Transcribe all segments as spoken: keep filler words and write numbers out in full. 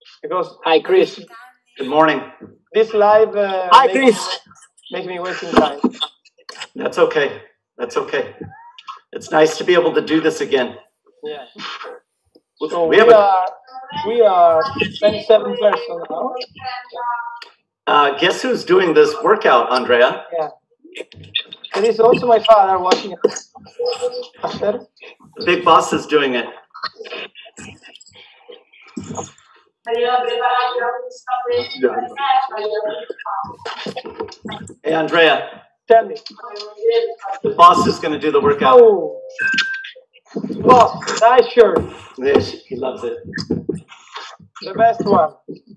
because Hi, Chris. Good morning. this live uh, Hi, makes, Chris. makes me wasting time. That's okay. That's okay. It's nice to be able to do this again. Yeah. So We we, have a, are we are twenty-seven persons now. uh, guess who's doing this workout, Andrea? Yeah. There is also my father watching us. After. The big boss is doing it. Hey, Andrea. Tell me. The boss is going to do the workout. Oh, boss, nice shirt. Yes, he loves it. The best one.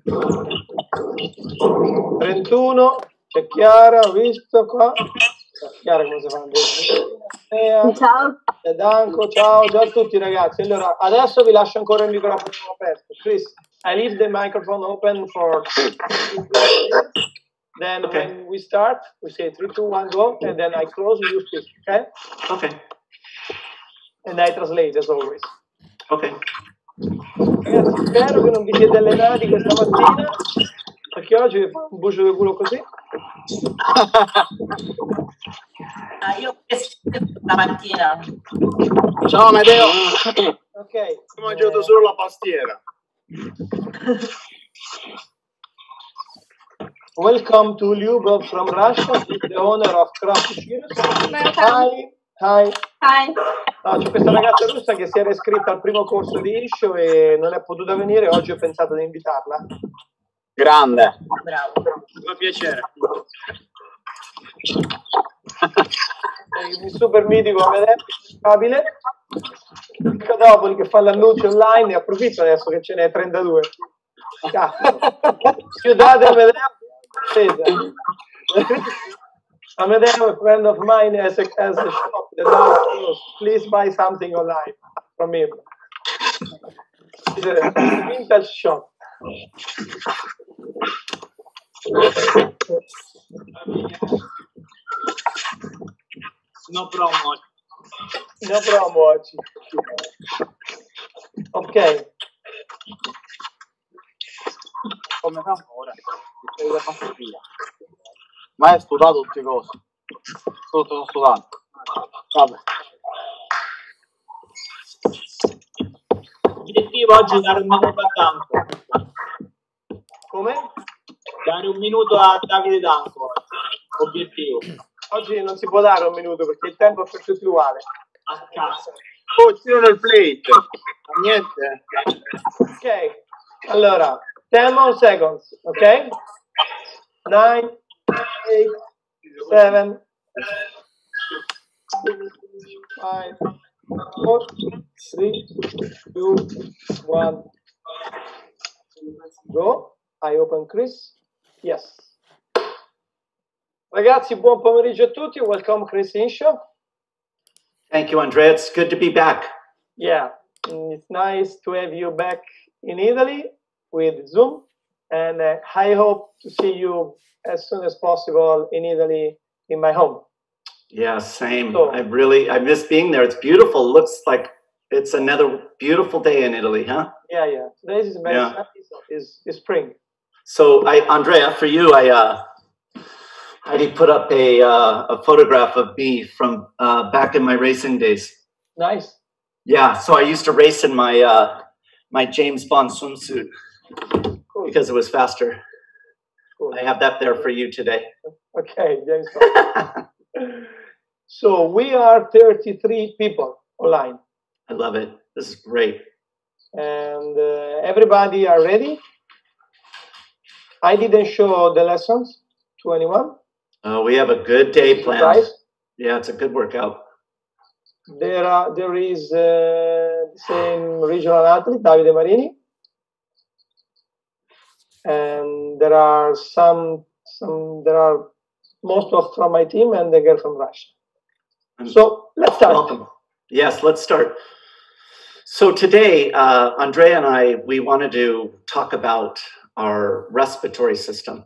trentuno, c'è Chiara, ho visto qua. Chiara come si fa? Ciao. C'è Danco, ciao, ciao a tutti ragazzi. Allora, adesso vi lascio ancora il microfono aperto. Chris, I leave the microphone open for then Okay. when we start, we say three, two, one, go, and then I close, you speak, okay? Okay. And I translate as always. Okay. Ragazzi, spero che non vi siete allenati questa mattina, perché oggi vi fa un bucio di culo così. Ah, io stamattina. Ciao, Amedeo. Ok. Ho mangiato solo la pastiera. Welcome to Lyubov from Russia, the owner of Crafty Shoes. Hi, hi. Hi. No, c'è questa ragazza russa che si era iscritta al primo corso di Isho e non è potuta venire. Oggi ho pensato di invitarla. Grande. Bravo. Fa piacere. Il super mitico Amedeo, stabile. Codopoli che fa l'annuncio online e approfitto adesso che ce n'è trentadue. Chiudate Amedeo. Amedeo, a friend of mine, has a, has a shop that now closed. Please buy something online from him. It's a vintage shop. No promo. No promo oggi. Ok. Come fa ora? Devi passare via. Ma hai studiato tutte cose. Tutto ho studiato. Vabbè. L'obiettivo oggi è dare un minuto a Danco. Come? Dare un minuto a Davide Danco. Obiettivo. Oggi non si può dare un minuto perché il tempo è per tutti uguale. A casa. Oh, tiro nel plate. Niente. Ok. Allora, ten more seconds, ok? nine, eight, seven, five, four, three, two, one. Go. I open Chris. Yes. Ragazzi, buon pomeriggio a tutti. Welcome Chris Insho. Thank you, Andrea. It's good to be back. Yeah, it's nice to have you back in Italy with Zoom. And uh, I hope to see you as soon as possible in Italy in my home. Yeah, same. So, I really, I miss being there. It's beautiful. Looks like it's another beautiful day in Italy, huh? yeah, yeah. Today is very Yeah. sunny, so it's, it's spring. So, I, Andrea, for you, I, uh, I did put up a, uh, a photograph of me from uh, back in my racing days. Nice. Yeah, so I used to race in my uh, my James Bond swimsuit Cool. because it was faster. Cool. I have that there for you today. Okay, James Bond. So we are thirty-three people online. I love it. This is great. And uh, everybody are ready? I didn't show the lessons to anyone. Uh, we have a good day planned. Surprise. Yeah, it's a good workout. There are there is uh, the same regional athlete, Davide Marini, and there are some some there are most of from my team and the girl from Russia. So let's start. Welcome. Yes, let's start. So today, uh, Andrea and I, we wanted to talk about our respiratory system.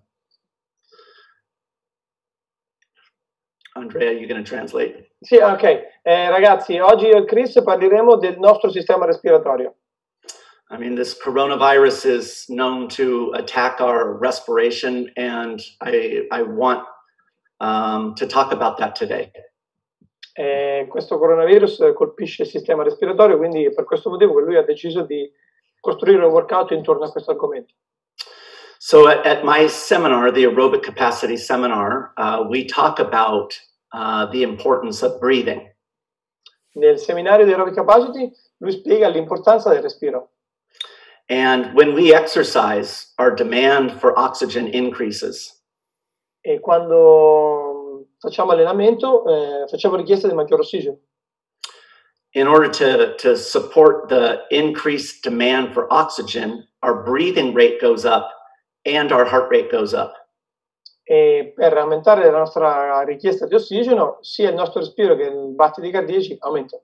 Andrea, you're going to translate. Sì, ok. Eh, ragazzi, oggi io e Chris parleremo del nostro sistema respiratorio. I mean, this coronavirus is known to attack our respiration, and I, I want um, to talk about that today. E questo coronavirus colpisce il sistema respiratorio, quindi è per questo motivo che lui ha deciso di costruire un workout intorno a questo argomento. So at, at my seminar, the Aerobic Capacity Seminar, uh, we talk about uh, the importance of breathing. Nel seminario di Aerobic Capacity lui spiega l'importanza del respiro. And when we exercise, our demand for oxygen increases. E quando facciamo allenamento eh, facciamo richiesta di maggior ossigeno. In order to, to support the increased demand for oxygen, our breathing rate goes up and our heart rate goes up. E per aumentare la nostra richiesta di ossigeno, sia il nostro respiro che i battiti cardiaci aumentano.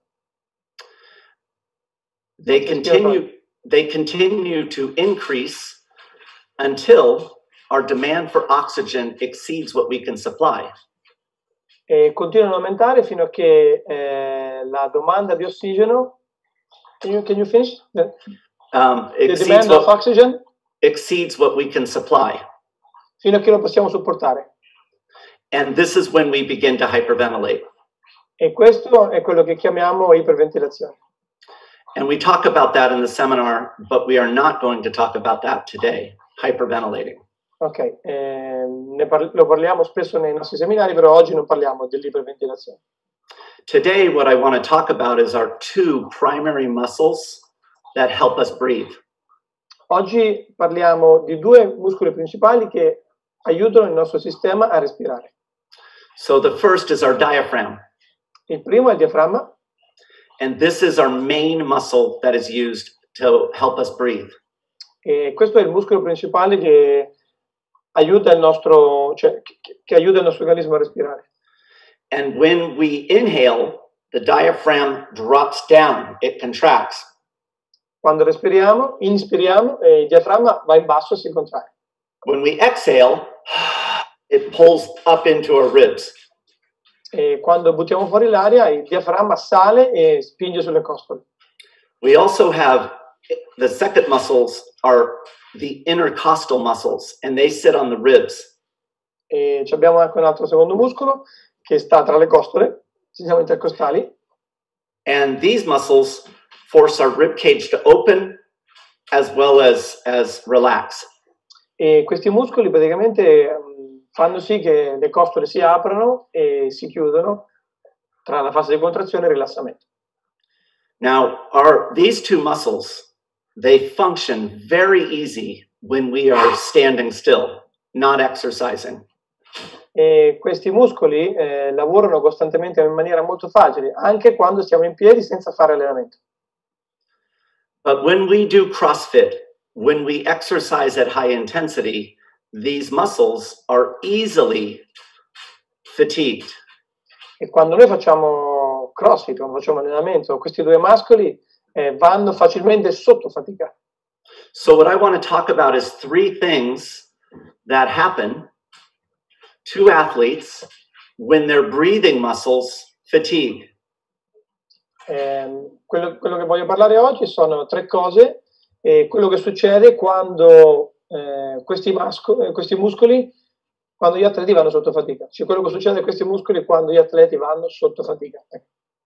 They continue, they continue to increase until our demand for oxygen exceeds what we can supply. E continuano ad aumentare fino a che eh, la domanda di ossigeno, can you, can you finish? The, Um, the exceeds, demand of what, oxygen, exceeds what we can supply. fino a che lo possiamo supportare. And this is when we begin to hyperventilate. E questo è quello che chiamiamo iperventilazione. And we talk about that in the seminar, but we are not going to talk about that today, hyperventilating. Ok, eh, ne par- lo parliamo spesso nei nostri seminari, però oggi non parliamo dell'iperventilazione. Today, what I want to talk about is our two primary muscles that help us breathe. Oggi parliamo di due muscoli principali che aiutano il nostro sistema a respirare. So the first is our diaphragm, Il primo è il diaframma, and this is our main muscle that is used to help us breathe. e questo è il muscolo principale che aiuta il nostro, cioè, che, che aiuta il nostro organismo a respirare. And when we inhale, the diaphragm drops down, it contracts. Quando respiriamo, inspiriamo e il diaframma va in basso e si contrae. When we exhale, it pulls up into our ribs. E quando buttiamo fuori l'aria, il diaframma sale e spinge sulle costole. We also have the second muscles are the intercostal muscles, and they sit on the ribs. E ci abbiamo anche un altro secondo muscolo che sta tra le costole, si chiama intercostali, And these muscles force our rib cage to open as well as, as relax. e questi muscoli praticamente um, fanno sì che le costole si aprono e si chiudono tra la fase di contrazione e il rilassamento. Now, our, these two muscles, they function very easy when we are standing still, not exercising. E questi muscoli eh, lavorano costantemente in maniera molto facile, anche quando stiamo in piedi senza fare allenamento. But when we do CrossFit, when we exercise at high intensity, these muscles are easily fatigued. E quando noi facciamo CrossFit, quando facciamo allenamento, questi due muscoli eh, vanno facilmente sotto fatica. So what I want to talk about is three things that happen to athletes when their breathing muscles fatigue. Eh, quello, quello che voglio parlare oggi sono tre cose e quello che succede quando eh, questi, masco- eh, questi muscoli, quando gli atleti vanno sotto fatica. Cioè quello che succede a questi muscoli quando gli atleti vanno sotto fatica. Ecco.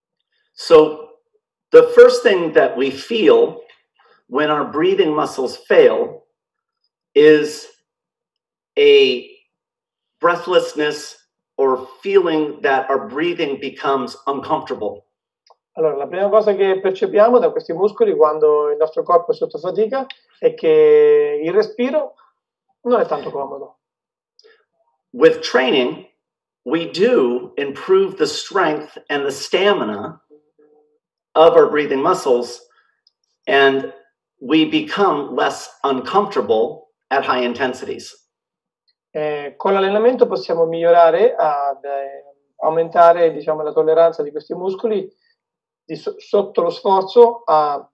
So the first thing that we feel when our breathing muscles fail is a breathlessness or feeling that our breathing becomes uncomfortable. Allora, la prima cosa che percepiamo da questi muscoli quando il nostro corpo è sotto fatica è che il respiro non è tanto comodo. With training, we do improve the strength and the stamina of our breathing muscles, and we become less uncomfortable at high intensities. Eh, con l'allenamento possiamo migliorare ad eh, aumentare, diciamo, la tolleranza di questi muscoli di so- sotto lo sforzo a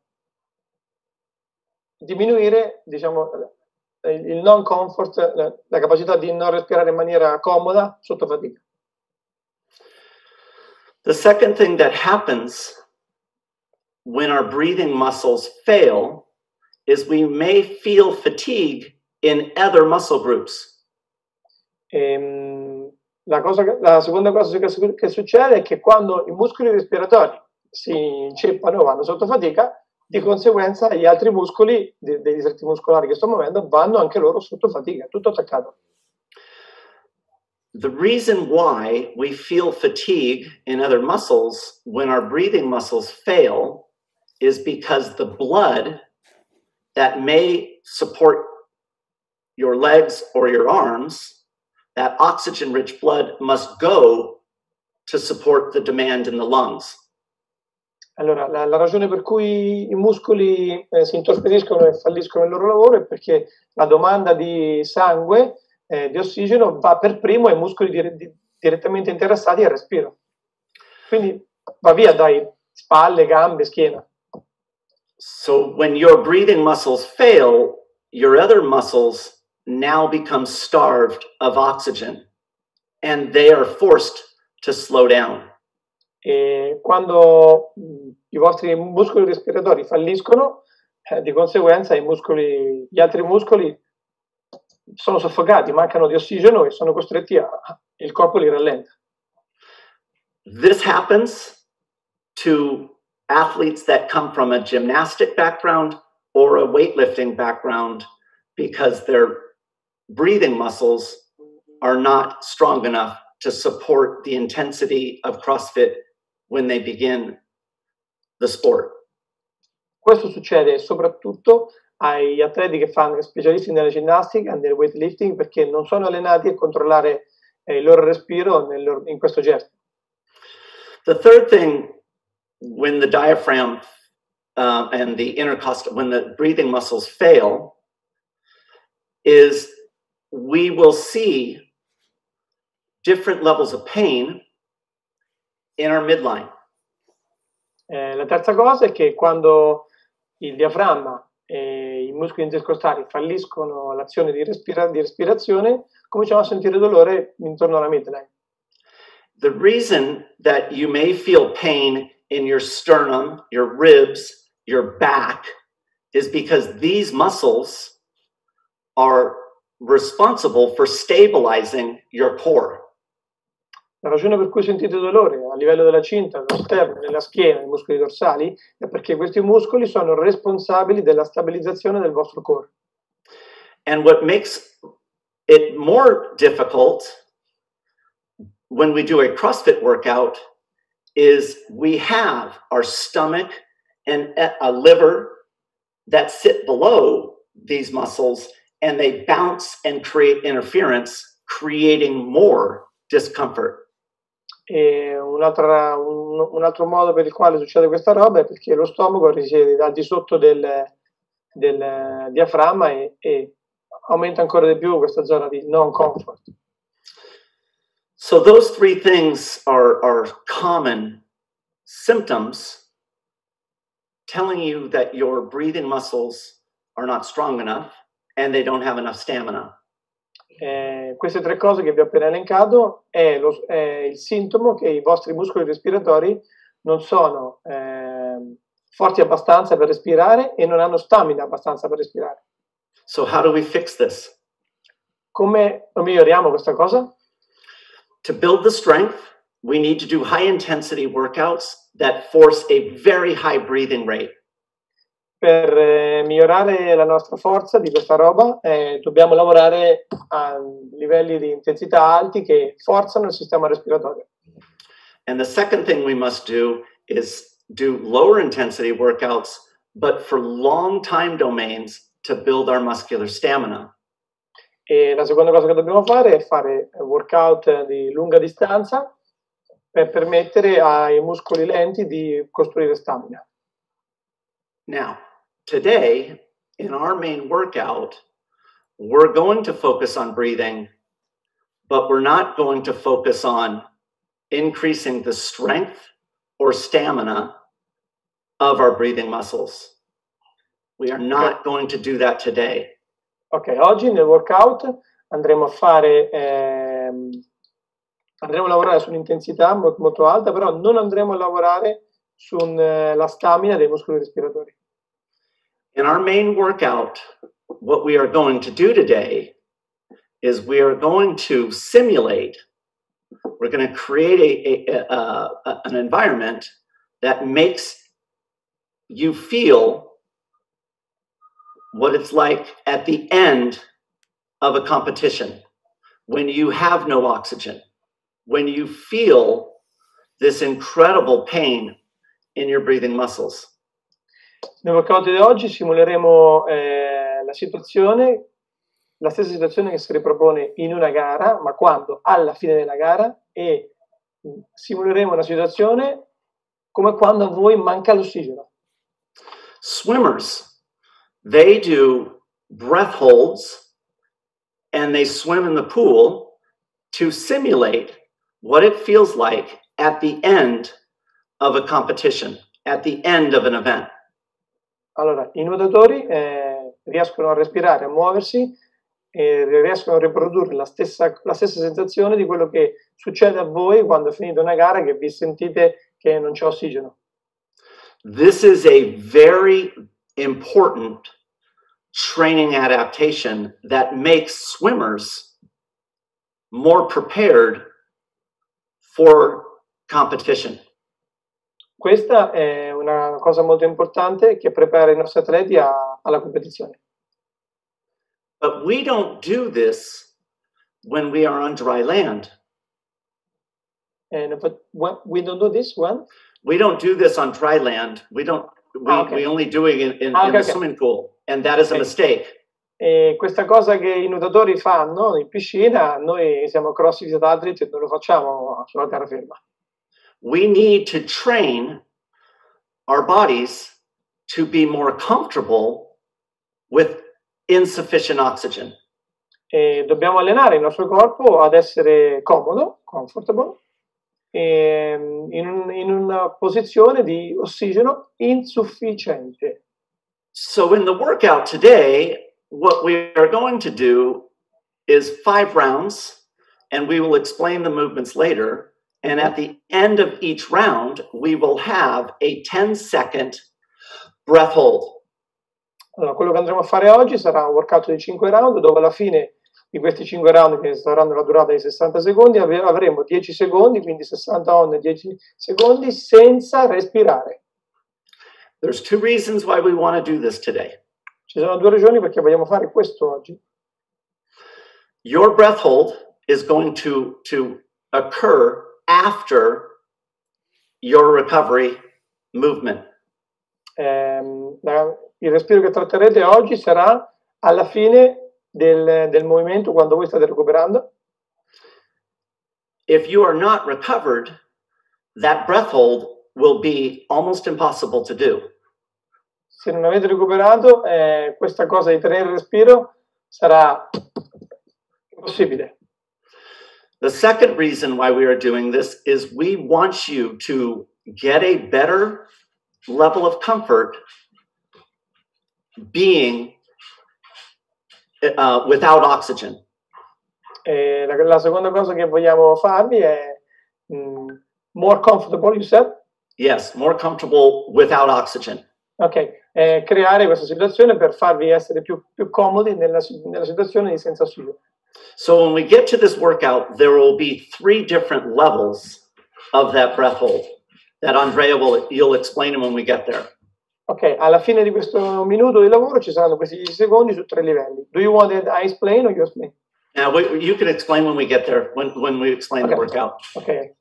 diminuire, diciamo, il il non comfort, la, la capacità di non respirare in maniera comoda sotto fatica. The second thing that happens when our breathing muscles fail is we may feel fatigue in other muscle groups. Ehm, la, cosa, che- la seconda cosa che, che succede è che quando i muscoli respiratori si inceppano o vanno sotto fatica, di conseguenza gli altri muscoli de- dei distretti muscolari che sto muovendo vanno anche loro sotto fatica, tutto attaccato. The reason why we feel fatigue in other muscles when our breathing muscles fail is because the blood that may support your legs or your arms, that oxygen-rich blood must go to support the demand in the lungs. Allora, la, la ragione per cui i muscoli eh, si intorpidiscono e falliscono il loro lavoro è perché la domanda di sangue, eh, di ossigeno, va per primo ai muscoli dire- di- direttamente interessati al respiro. Quindi va via dai spalle, gambe, schiena. So when your breathing muscles fail, your other muscles now become starved of oxygen and they are forced to slow down. E quando mh, i vostri muscoli respiratori falliscono, eh, di conseguenza i muscoli, gli altri muscoli sono soffocati, mancano di ossigeno e sono costretti a, il corpo li rallenta. This happens to athletes that come from a gymnastic background or a weightlifting background because their breathing muscles are not strong enough to support the intensity of CrossFit when they begin the sport. Questo succede soprattutto agli atleti che fanno specialisti nella ginnastica e nel weightlifting perché non sono allenati a controllare eh, il loro respiro nel loro- in questo gesto. The third thing, when the diaphragm uh, and the intercostal, when the breathing muscles fail, is we will see different levels of pain in our midline. Eh, la terza cosa è che quando il diaframma e i muscoli intercostali falliscono l'azione di, respira- di respirazione, cominciamo a sentire dolore intorno alla midline. The reason that you may feel pain in your sternum, your ribs, your back, is because these muscles are responsible for stabilizing your core. La ragione per cui sentite dolore a livello della cinta, dello sterno, nella schiena, nei muscoli dorsali, è perché questi muscoli sono responsabili della stabilizzazione del vostro core. And what makes it more difficult when we do a CrossFit workout is we have our stomach and a liver that sit below these muscles and they bounce and create interference, creating more discomfort. E un'altra- un, un altro modo per il quale succede questa roba è perché lo stomaco risiede al di sotto del, del diaframma e, e aumenta ancora di più questa zona di non comfort. So those three things are, are common symptoms telling you that your breathing muscles are not strong enough and they don't have enough stamina. Eh, queste tre cose che vi ho appena elencato è, lo- è il sintomo che i vostri muscoli respiratori non sono eh, forti abbastanza per respirare e non hanno stamina abbastanza per respirare. So how do we fix this? Come lo miglioriamo questa cosa? To build the strength, we need to do high intensity workouts that force a very high breathing rate. Per eh, migliorare la nostra forza di questa roba eh, dobbiamo lavorare a livelli di intensità alti che forzano il sistema respiratorio. And the second thing we must do is do lower intensity workouts, but for long time domains to build our muscular stamina. E la seconda cosa che dobbiamo fare è fare workout di lunga distanza per permettere ai muscoli lenti di costruire stamina. Now, today, in our main workout, we're going to focus on breathing, but we're not going to focus on increasing the strength or stamina of our breathing muscles. We are not going to do that today. Ok, oggi nel workout andremo a fare, ehm, andremo a lavorare sull'intensità mo- molto alta, però non andremo a lavorare sulla stamina dei muscoli respiratori. In our main workout, what we are going to do today is we are going to simulate, we're going to create a, a, a, a, an environment that makes you feel what it's like at the end of a competition, when you have no oxygen, when you feel this incredible pain in your breathing muscles. Nel workout di oggi simuleremo eh, la situazione, la stessa situazione che si ripropone in una gara, ma quando alla fine della gara, e simuleremo una situazione come quando a voi manca l'ossigeno. Swimmers, they do breath holds and they swim in the pool to simulate what it feels like at the end of a competition, at the end of an event. Allora, i nuotatori eh, riescono a respirare, a muoversi e riescono a riprodurre la stessa, la stessa sensazione di quello che succede a voi quando è finita una gara, che vi sentite che non c'è ossigeno. This is a very important training adaptation that makes swimmers more prepared for competition. Questa è una cosa molto importante che prepara i nostri atleti a, alla competizione. But we don't do this when we are on dry land. And, but when, we don't do this when? We don't do this on dry land. We don't. We, Ah, okay. we only do it in, in, Ah, okay, in the okay. swimming pool, and that is Okay. a mistake. E questa cosa che i nuotatori fanno in piscina, noi siamo CrossFit Athlete e non lo facciamo sulla terraferma. We need to train our bodies to be more comfortable with insufficient oxygen. E dobbiamo allenare il nostro corpo ad essere comodo, comfortable, e in, un, in una posizione di ossigeno insufficiente. So in the workout today, what we are going to do is five rounds, and we will explain the movements later. And at the end of each round, we will have a ten second breath hold. Allora, quello che andremo a fare oggi sarà un workout di cinque round, dove alla fine di questi cinque round, che saranno la durata di sessanta secondi, avremo dieci secondi, quindi sessanta on e dieci secondi senza respirare. There's two reasons why we want to do this today. Ci sono due ragioni perché vogliamo fare questo oggi. Your breath hold is going to, to occur after your recovery movement. Ehm, la, il respiro che tratterete oggi sarà alla fine del, del movimento, quando voi state recuperando. If you are not recovered, that breath hold will be almost impossible to do. Se non avete recuperato, eh, questa cosa di tenere il respiro sarà impossibile. The second reason why we are doing this is we want you to get a better level of comfort being uh, without oxygen. E la, la seconda cosa che vogliamo farvi è mm, more comfortable, you said? Yes, more comfortable without oxygen. Ok, eh, creare questa situazione per farvi essere più, più comodi nella, nella situazione di senza ossigeno. So when we get to this workout, there will be three different levels of that breath hold that Andrea will, you'll explain them when we get there. Ok, alla fine di questo minuto di lavoro ci saranno questi dieci secondi su tre livelli. Do you want that I explain or you explain? Now, we, you can explain when we get there, when, when we explain Okay. the workout. Ok.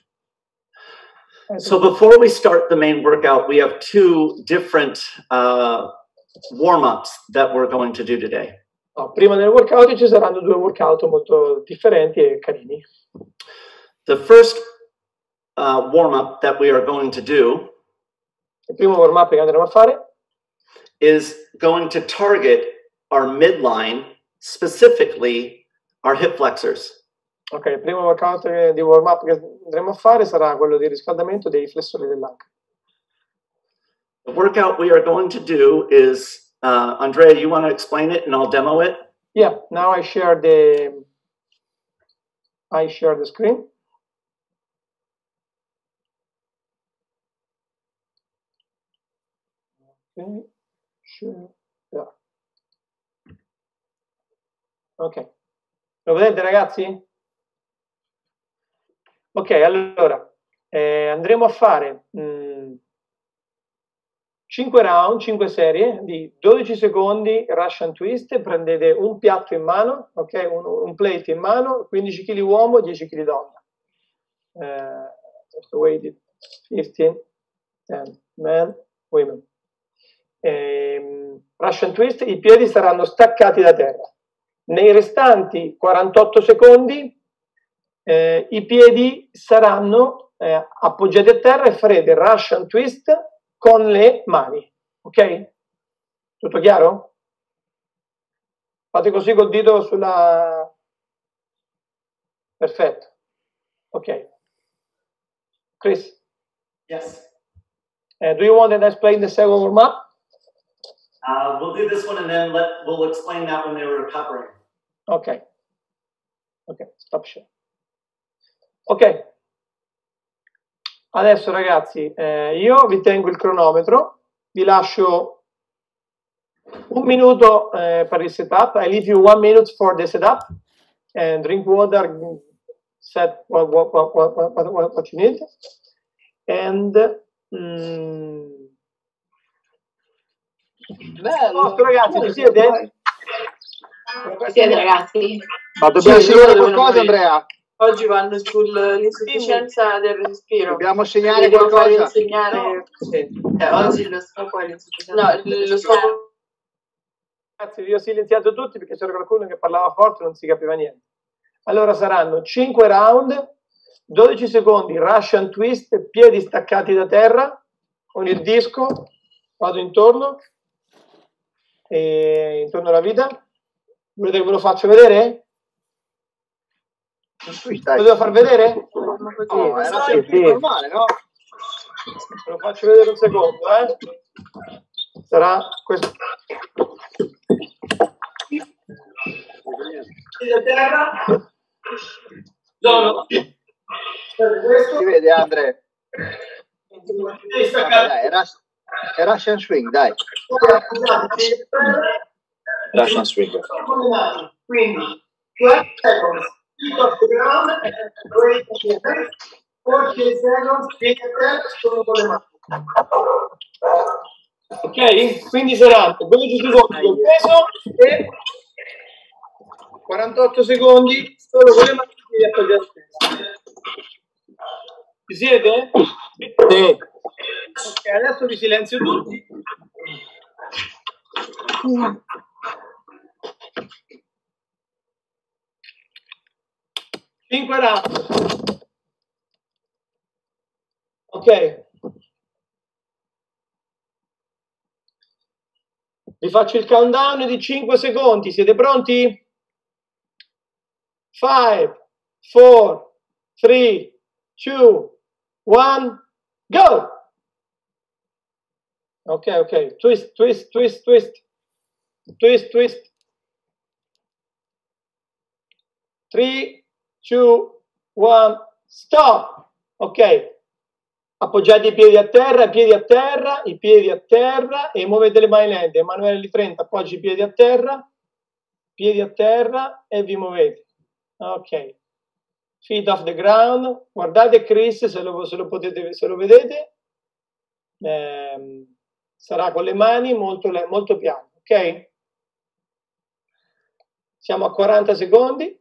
So before we start the main workout, we have two different uh, warm-ups that we're going to do today. No, prima del workout ci saranno due workout molto differenti e carini. The first uh, warm-up that we are going to do Il primo warm-up che andremo a fare is going to target our midline, specifically our hip flexors. Ok, il primo workout di warm-up che andremo a fare sarà quello di riscaldamento dei flessori dell'anca. The workout we are going to do is, uh, Andrea, you want to explain it and I'll demo it? Yeah, now I share the I share the screen. Okay. Ok, lo vedete ragazzi? Ok, allora eh, andremo a fare mh, cinque round, cinque serie di dodici secondi Russian twist. Prendete un piatto in mano, ok, un, un plate in mano, quindici chili uomo, dieci chili donna. Uh, weighted fifteen, ten men, women. Eh, Russian twist, i piedi saranno staccati da terra. Nei restanti quarantotto secondi eh, i piedi saranno eh, appoggiati a terra e farete Russian twist con le mani, ok? Tutto chiaro? Fate così col dito sulla... Perfetto. Ok. Chris? Yes. Uh, do you want to explain the second warm-up? Uh, we'll do this one and then let, we'll explain that when they were recovering. Ok. Ok, stop share. Ok. Adesso ragazzi, eh, io vi tengo il cronometro, vi lascio un minuto eh, per il setup. I leave you one minute for the setup and drink water, set what, what, what, what, what, what you need. And mm, bello. Posto, ragazzi, ci siete? Ci siete ragazzi? Ma dobbiamo Sì, segnare devono qualcosa, morire. Andrea? Oggi vanno sull'insufficienza del respiro. Dobbiamo segnare Devo fare qualcosa? insegnare. No. Sì. Eh, oggi lo scopo è l'insufficienza. No, lo scopo. Ragazzi, vi ho silenziato tutti perché c'era qualcuno che parlava forte e non si capiva niente. Allora saranno cinque round, dodici secondi Russian twist, piedi staccati da terra, con il disco, vado intorno, e intorno alla vita. Volete che ve lo faccio vedere? Lo devo far vedere? No, era Sì, sempre sì. normale, no? Ve lo faccio vedere un secondo, eh? Sarà questo. Da terra. No, questo. Si vede, Andre? Devi Vabbè, dai, è, Rush, è Russian swing, dai. Russian swing. Quindi twelve seconds, feet off the ground, weight on the head, fourteen seconds, piedi a terra, solo con le mani. Ok? Quindi saranno dodici secondi col peso e quarantotto secondi solo con le mani piedi appoggiati a terra. Ci siete? Sì. Ok, adesso vi silenzio tutti. cinque round. Ok. Vi faccio il countdown di cinque secondi. Siete pronti? cinque, quattro, tre, due, uno, go! Ok, ok. Twist, twist, twist, twist. Twist, twist. tre, due, uno, stop. Ok. Appoggiate i piedi a terra, i piedi a terra, i piedi a terra e muovete le mani lente. Emanuele Li trenta, appoggi i piedi a terra, piedi a terra e vi muovete. Ok. Feet off the ground. Guardate Chris se lo, se lo, potete, se lo vedete. Eh, sarà con le mani molto, molto piano. Ok? Siamo a quaranta secondi.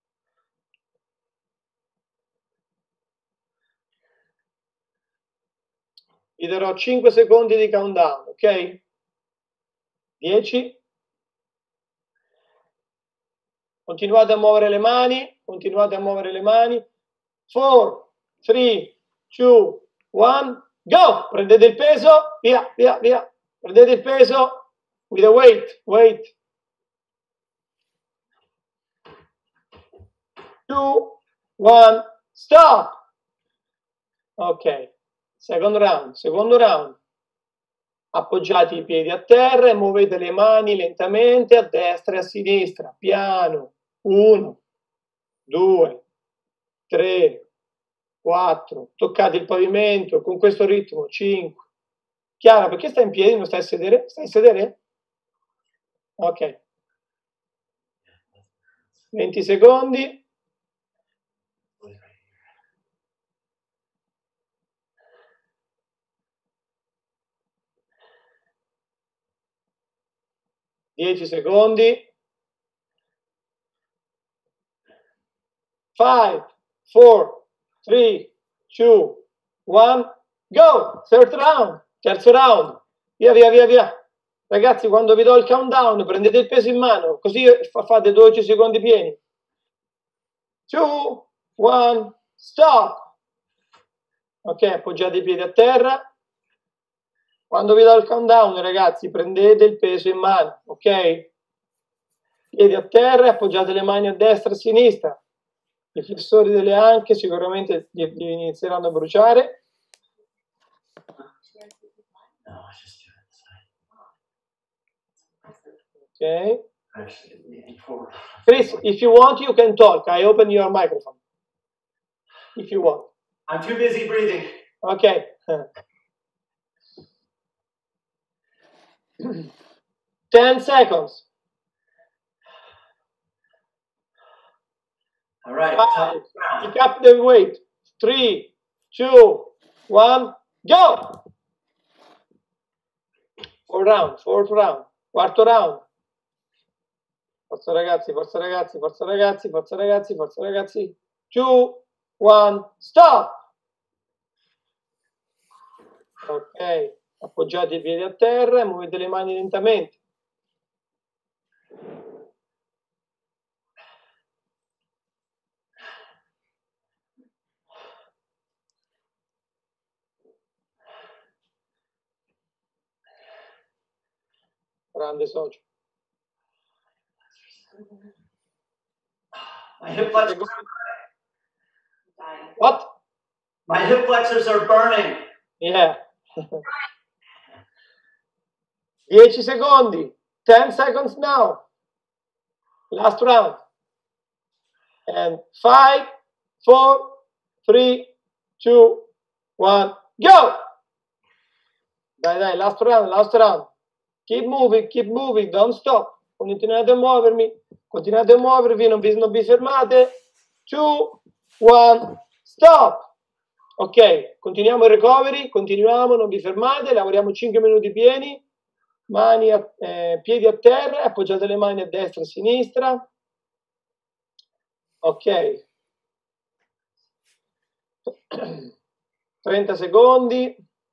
Vi darò cinque secondi di countdown, ok? dieci. Continuate a muovere le mani, continuate a muovere le mani. quattro, tre, due, uno, go! Prendete il peso, via, via, via. Prendete il peso, with the weight, weight. due, uno, stop! Ok. Secondo round, secondo round. Appoggiate i piedi a terra e muovete le mani lentamente a destra e a sinistra, piano. uno, due, tre, quattro. Toccate il pavimento con questo ritmo. cinque, Chiara, perché stai in piedi? Non stai a sedere? Stai a sedere? Ok. venti secondi. dieci secondi. five, four, three, two, one, go! Third round, terzo round. Via, via, via, via. Ragazzi, quando vi do il countdown, prendete il peso in mano, così fate dodici secondi pieni. two, one, stop. Ok, appoggiate i piedi a terra. Quando vi do il countdown, ragazzi, prendete il peso in mano, ok? Piedi a terra e appoggiate le mani a destra e a sinistra. I flessori delle anche sicuramente li, li inizieranno a bruciare. Ok. Chris, if you want, you can talk. I open your microphone. If you want. I'm too busy breathing. Okay. Ten seconds. All right. Five. Pick up the weight. Three, two, one, go. Four round, fourth round, quarto round. Forza ragazzi, forza ragazzi, forza ragazzi, forza ragazzi, forza ragazzi. Two, one, stop. Ok, appoggiate i piedi a terra e muovete le mani lentamente. Grande socio. My hip flexors. What? My hip flexors are burning. Yeah. dieci secondi. ten seconds now. Last round. And five, four, three, two, one, go! Dai, dai, last round, last round. Keep moving, keep moving, don't stop. Continuate a muovermi, continuate a muovervi, non vi, non vi fermate. two, one, stop. Ok, continuiamo il recovery, continuiamo, non vi fermate, lavoriamo cinque minuti pieni, mani a, eh, piedi a terra, appoggiate le mani a destra e a sinistra. Ok. trenta secondi.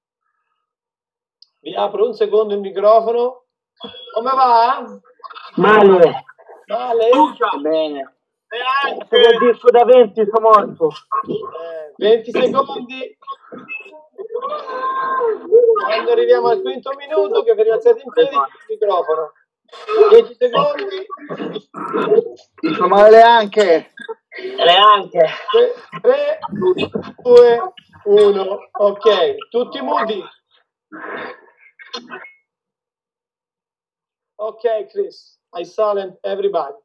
Vi apro un secondo il microfono. Come va? Male. Male? Bene. Il disco da venti sono morto. Eh, venti secondi. Quando arriviamo al quinto minuto, che vi rialzate in piedi, il microfono. dieci secondi. Mi fa male anche. Le anche. tre, due, uno. Ok, tutti muti. Ok, Chris, I silent everybody.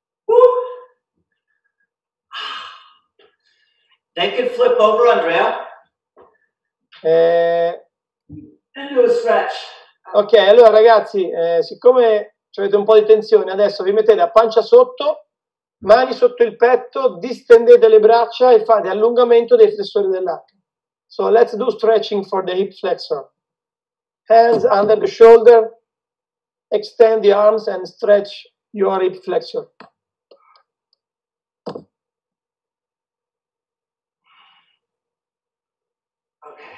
They can flip over, Andrea. Eh, And do a stretch. ok, allora ragazzi, eh, siccome avete un po' di tensione, adesso vi mettete a pancia sotto, mani sotto il petto, distendete le braccia e fate allungamento dei flessori dell'arco. So let's do stretching for the hip flexor. Hands under the shoulder, extend the arms and stretch your hip flexor. Okay.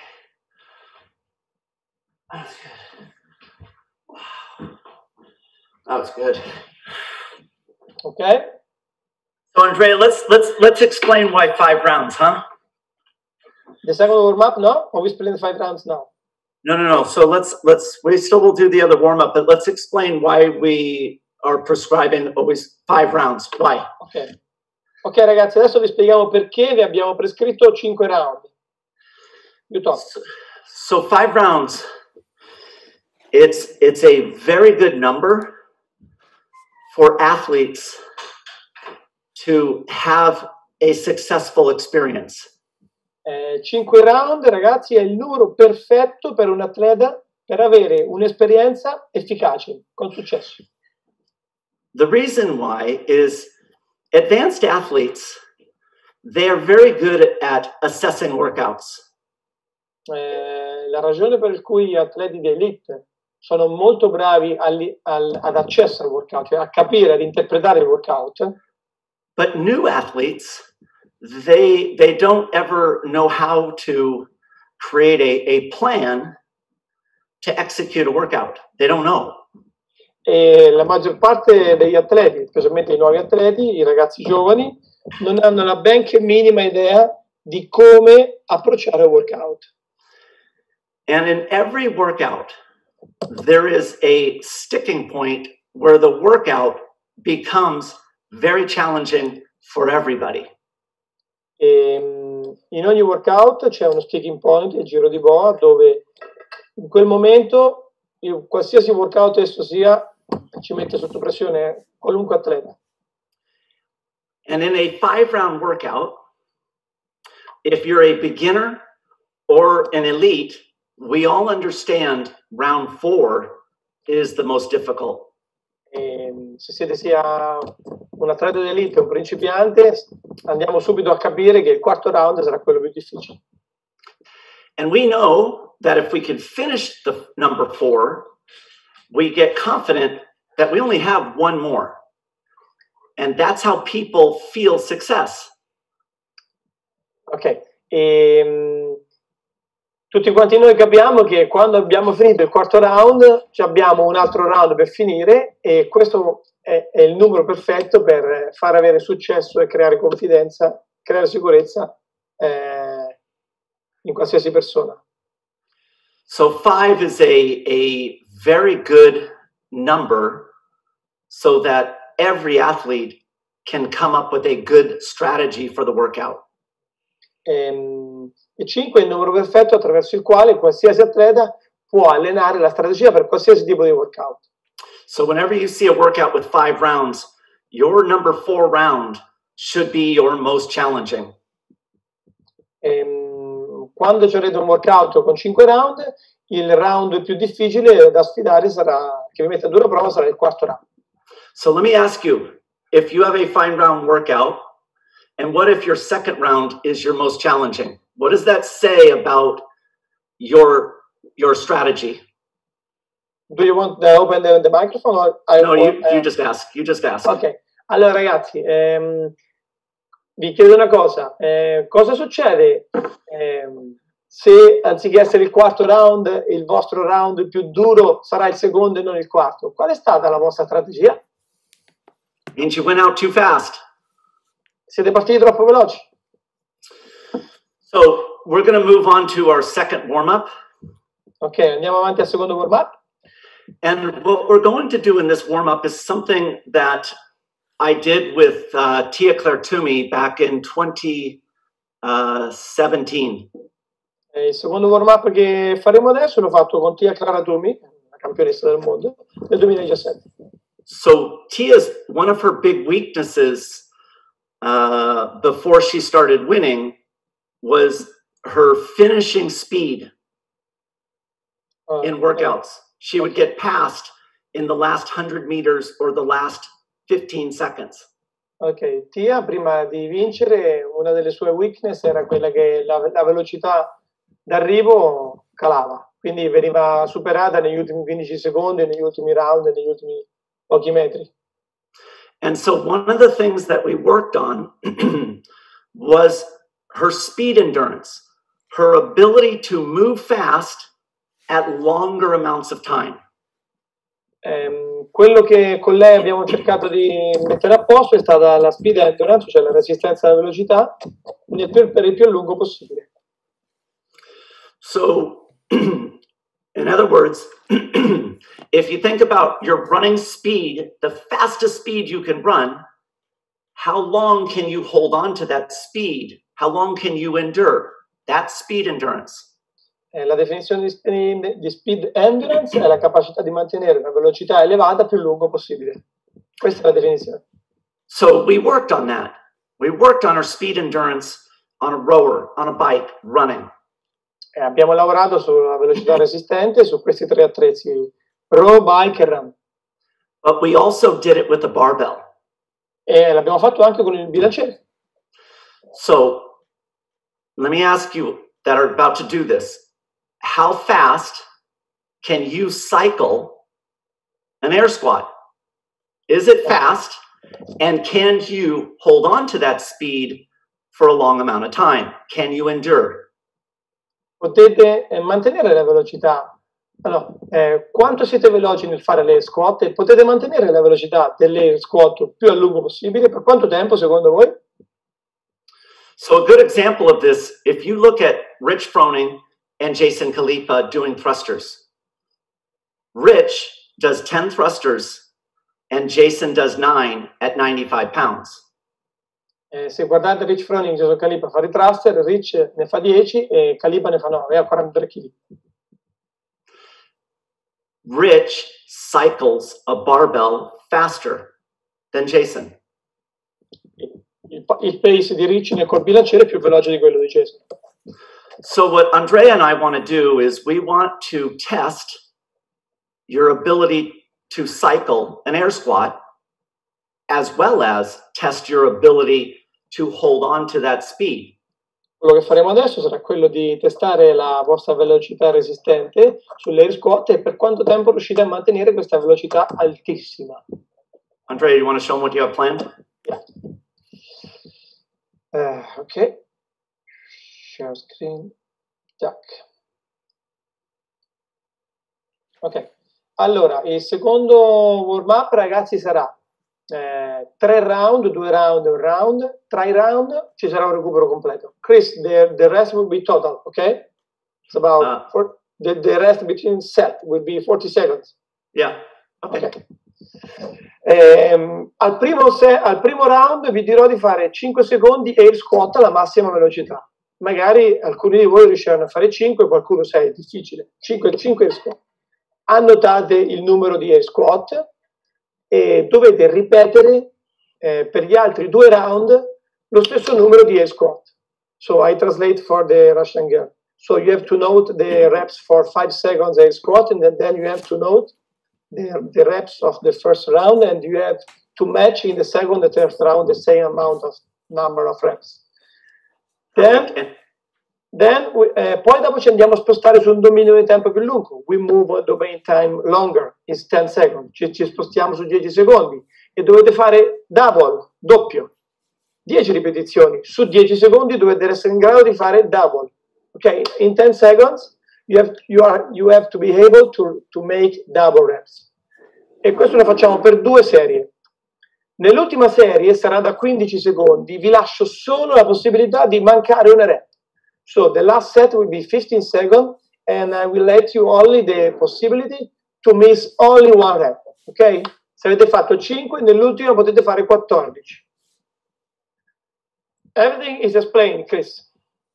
That's good. Wow. That was good. Okay? So Andrea, let's let's let's explain why five rounds, huh? The second warm up, no? Or we split in five rounds now? No, no, no. So let's let's we still will do the other warm up, but let's explain why we are prescribing always five rounds. Why? Ok. Ok ragazzi, adesso vi spieghiamo perché vi abbiamo prescritto cinque round. You talk. So, so five rounds. It's it's a very good number for athletes to have a successful experience. Eh, cinque round, ragazzi, è il numero perfetto per un atleta per avere un'esperienza efficace, con successo. The reason why is advanced athletes, they are very good at assessing workouts. Eh, la ragione per cui gli atleti di elite sono molto bravi al, al, ad accessare il workout, cioè a capire, ad interpretare il workout. But new athletes, they, they don't ever know how to create a, a plan to execute a workout. They don't know. E la maggior parte degli atleti, specialmente i nuovi atleti, i ragazzi giovani, non hanno la benché minima idea di come approcciare il workout. And in every workout, there is a sticking point where the workout becomes very challenging for everybody. E, in ogni workout c'è uno sticking point, il giro di boa, dove in quel momento io, qualsiasi workout esso sia, ci mette sotto pressione qualunque atleta. And in a five round workout, if you're a beginner or an elite, we all understand round four is the most difficult. E, se siete sia un atleta di elite o un principiante, andiamo subito a capire che il quarto round sarà quello più difficile. And we know that if we can finish the number four, we get confident that we only have one more. And that's how people feel success. Ok, e, tutti quanti noi capiamo che quando abbiamo finito il quarto round abbiamo un altro round per finire e questo è, è il numero perfetto per far avere successo e creare confidenza, creare sicurezza eh, in qualsiasi persona. So five is a, a very good number so that every athlete can come up with a good strategy for the workout. E, e cinque è il numero perfetto attraverso il quale qualsiasi atleta può allenare la strategia per qualsiasi tipo di workout. So whenever you see a workout with five rounds, your number four round should be your most challenging. E, quando c'avrete un workout con cinque round, il round più difficile da sfidare sarà, che vi mette a dura prova, sarà il quarto round. So let me ask you, if you have a five round workout, and what if your second round is your most challenging? What does that say about your, your strategy? Do you want to open the, the microphone? Or I, No, you, or, you uh, just ask. You just ask. Ok, allora ragazzi, ehm, vi chiedo una cosa. Eh, cosa succede ehm, se anziché essere il quarto round, il vostro round più duro sarà il secondo e non il quarto? Qual è stata la vostra strategia? Means you went out too fast. Siete partiti troppo veloci? So we're going to move on to our second warm-up. Ok, andiamo avanti al secondo warm-up. And what we're going to do in this warm-up is something that I did with uh, Tia Claire Toomey back in twenty seventeen. E il secondo warm-up che faremo adesso l'ho fatto con Tia Clara Toomey, la campionessa del mondo, nel duemiladiciassette. So Tia's, one of her big weaknesses uh, before she started winning was her finishing speed Uh, in workouts. She would get passed in the last one hundred meters or the last fifteen seconds. Ok, Tia prima di vincere una delle sue weakness era quella che la, la velocità d'arrivo calava, quindi veniva superata negli ultimi quindici secondi, negli ultimi round, negli ultimi pochi metri. And so one of the things that we worked on was her speed endurance, her ability to move fast at longer amounts of time. Ehm, quello che con lei abbiamo cercato di mettere a posto è stata la speed endurance, cioè la resistenza alla velocità, nel per, per il più lungo possibile. So, in other words, if you think about your running speed, the fastest speed you can run, how long can you hold on to that speed? How long can you endure? That's speed endurance. Eh, la definizione di speed, di speed endurance è la capacità di mantenere una velocità elevata più lungo possibile. Questa è la definizione. So we worked on that. We worked on our speed endurance on a rower, on a bike, running. E abbiamo lavorato sulla velocità resistente su questi tre attrezzi, row, bike e run. But we also did it with a barbell. E l'abbiamo fatto anche con il bilanciere. So let me ask you that are about to do this, how fast can you cycle an air squat? Is it fast? And can you hold on to that speed for a long amount of time? Can you endure? Potete eh, mantenere la velocità. Allora, eh, quanto siete veloci nel fare le squat e potete mantenere la velocità delle squat più a lungo possibile? Per quanto tempo secondo voi? So a good example of this, if you look at Rich Froning and Jason Khalipa doing thrusters. Rich does ten thrusters and Jason does nine at ninety-five pounds. Eh, se guardate Rich Froning e Jason Khalipa fare thruster, Rich ne fa dieci e Khalipa ne fa nove a quarantatré chili. Rich cycles a barbell faster than Jason. Il, il pace di Rich nel col bilanciere è più veloce di quello di Jason. So what Andrea and I want to do is we want to test your ability to cycle an air squat as well as test your ability to hold on to that speed. Quello che faremo adesso sarà quello di testare la vostra velocità resistente sull'air squat e per quanto tempo riuscite a mantenere questa velocità altissima. Andrea, you want to show them what you have planned? Yeah. Uh, ok. Share screen. Tac. Ok. Allora, il secondo warm-up, ragazzi, sarà Eh, tre round, due round, un round, tre round, ci sarà un recupero completo. Chris, the, the rest will be total, okay? It's about uh, for, the, the rest between set will be forty seconds. Yeah. Okay. Okay. Eh, al, primo se, al primo round vi dirò di fare cinque secondi air squat alla massima velocità. Magari alcuni di voi riusciranno a fare cinque, qualcuno sei, è difficile. cinque, cinque air squat. Annotate il numero di air squat e dovete ripetere eh, per gli altri due round lo stesso numero di air squat. So I translate for the Russian girl. So you have to note the reps for five seconds air squat, and then, then you have to note the, the reps of the first round, and you have to match in the second and third round the same amount of number of reps. Then, then we, eh, poi dopo ci andiamo a spostare su un dominio di tempo più lungo. We move a domain time longer, is ten seconds. Ci, ci spostiamo su dieci secondi e dovete fare double, doppio. dieci ripetizioni. Su dieci secondi dovete essere in grado di fare double. Ok? In ten seconds you have, you are, you have to be able to, to make double reps. E questo lo facciamo per due serie. Nell'ultima serie sarà da quindici secondi. Vi lascio solo la possibilità di mancare una rep. So the last set will be fifteen seconds, and I will let you only the possibility to miss only one rep. Ok? Se avete fatto cinque, nell'ultimo potete fare quattordici. Everything is explained, Chris.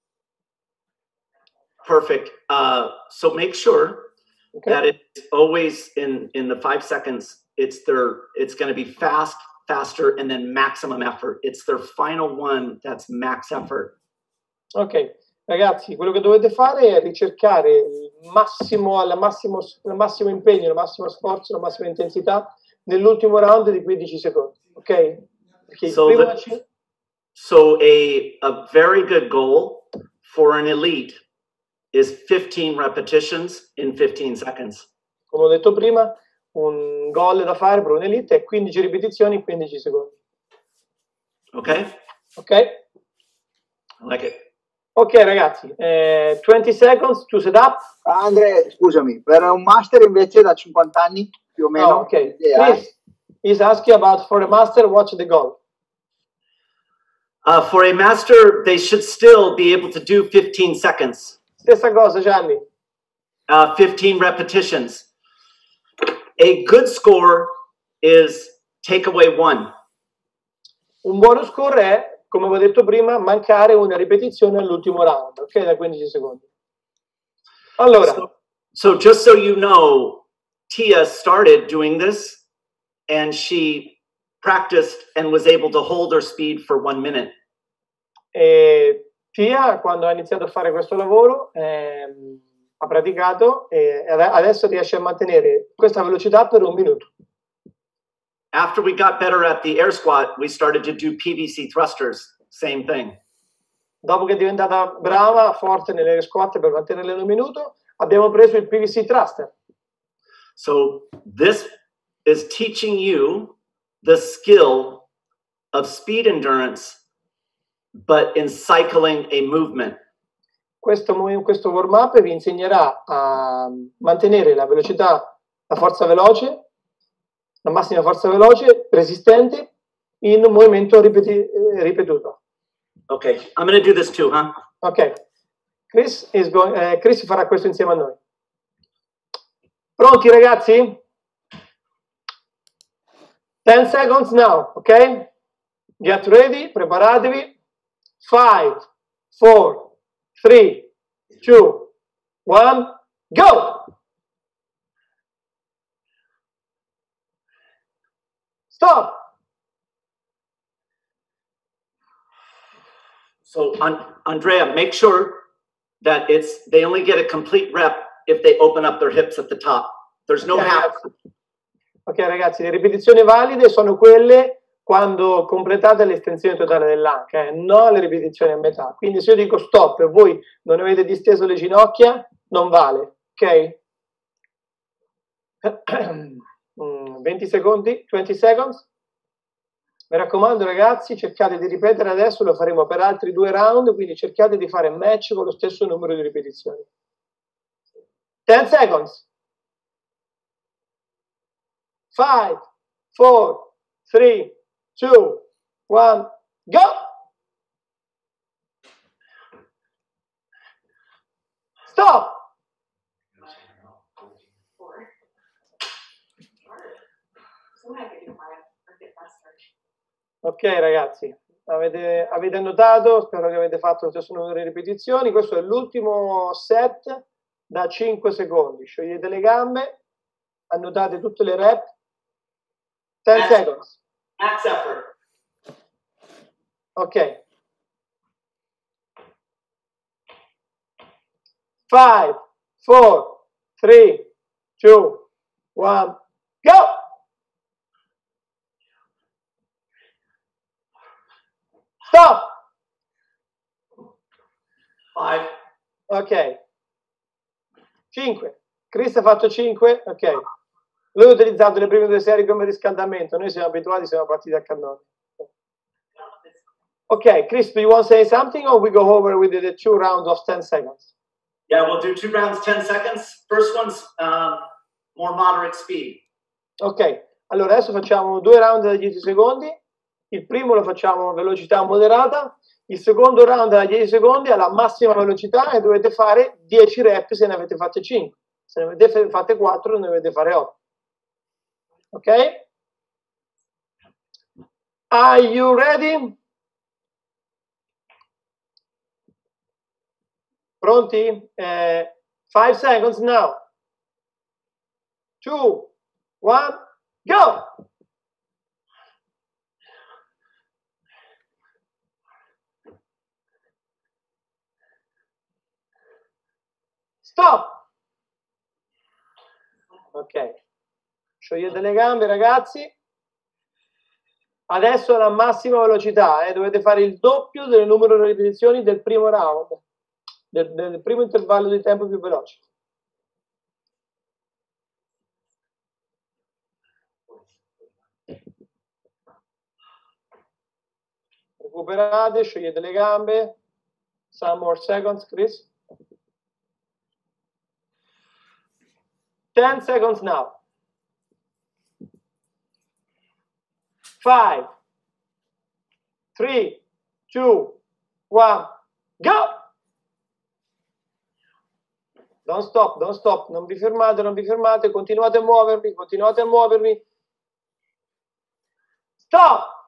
Perfect. Uh, so make sure Okay. that it's always in in the five seconds. It's their. It's going to be fast, faster, and then maximum effort. It's their final one that's max effort. Ok. Ragazzi, quello che dovete fare è ricercare il massimo, la massimo, il massimo impegno, il massimo sforzo, la massima intensità nell'ultimo round di quindici secondi, ok? Perché So, il primo the, so a, a very good goal for an elite is fifteen repetitions in fifteen seconds. Come ho detto prima, un goal da fare per un elite è quindici ripetizioni in quindici secondi. Okay? Ok? I like it. Ok ragazzi, eh, twenty seconds to set up. Andre, scusami, per un master invece da cinquanta anni più o meno. No, ok. Idea, Chris is asking about for a master, what's the goal? Uh, for a master, they should still be able to do fifteen seconds. Stessa cosa, Gianni. Uh, fifteen repetitions. A good score is take away one. Un buono score è, come avevo detto prima, mancare una ripetizione all'ultimo round, ok? Da quindici secondi. Allora. So, so just so you know, Tia started doing this and she practiced and was able to hold her speed for one minute. E Tia, quando ha iniziato a fare questo lavoro, ehm, ha praticato e adesso riesce a mantenere questa velocità per un minuto. After we got better at the air squat, we started to do P V C thrusters. Same thing. Dopo che è diventata brava, forte nelle air squat per mantenerle in un minuto, abbiamo preso il P V C thruster. So this is teaching you the skill of speed endurance, but in cycling a movement. Questo, questo warm-up vi insegnerà a mantenere la velocità, la forza veloce, la massima forza veloce, resistente, in un movimento ripeti ripetuto. Okay, I'm going to do this too, huh? Ok, Chris, is going, eh, Chris farà questo insieme a noi. Pronti ragazzi? ten seconds now, ok? Get ready, preparatevi. five, four, three, two, one, go! Stop! So, Andrea, make sure that it's, they only get a complete rep if they open up their hips at the top. There's no okay, half. Ok ragazzi, le ripetizioni valide sono quelle quando completate l'estensione totale dell'anca, eh, non le ripetizioni a metà. Quindi se io dico stop e voi non avete disteso le ginocchia, non vale, ok? venti secondi, venti seconds. Mi raccomando ragazzi, cercate di ripetere adesso, lo faremo per altri due round, quindi cercate di fare match con lo stesso numero di ripetizioni. ten seconds. five, four, three, two, one, go! Stop! Ok ragazzi, avete, avete notato, spero che avete fatto lo stesso numero di ripetizioni. Questo è l'ultimo set da cinque secondi. Sciogliete le gambe, annotate tutte le rep. ten Max, seconds. Max effort. Ok. five, four, three, two, one, go! Stop! five. Ok. cinque. Chris ha fatto cinque. Ok. Lui ha utilizzato le prime due serie come riscaldamento. Noi siamo abituati, siamo partiti a cannone. Ok, Chris, do you want to say something or we go over with the two rounds of ten seconds? Yeah, we'll do two rounds, ten seconds. First one's um, more moderate speed. Ok, allora adesso facciamo due round da dieci secondi. Il primo lo facciamo a velocità moderata, il secondo round da dieci secondi alla massima velocità e dovete fare dieci rep se ne avete fatte cinque. Se ne avete fatte quattro ne dovete fare otto. Ok? Are you ready? Pronti? Eh, five seconds now. Two, one, go! Stop! Ok. Sciogliete le gambe, ragazzi. Adesso alla massima velocità, eh, dovete fare il doppio del numero di ripetizioni del primo round, del, del primo intervallo di tempo più veloce. Recuperate, sciogliete le gambe. Some more seconds, Chris. ten seconds now. five, three, two, one, go! Don't stop, don't stop, non vi fermate, non vi fermate, continuate a muovervi, continuate a muovervi. Stop!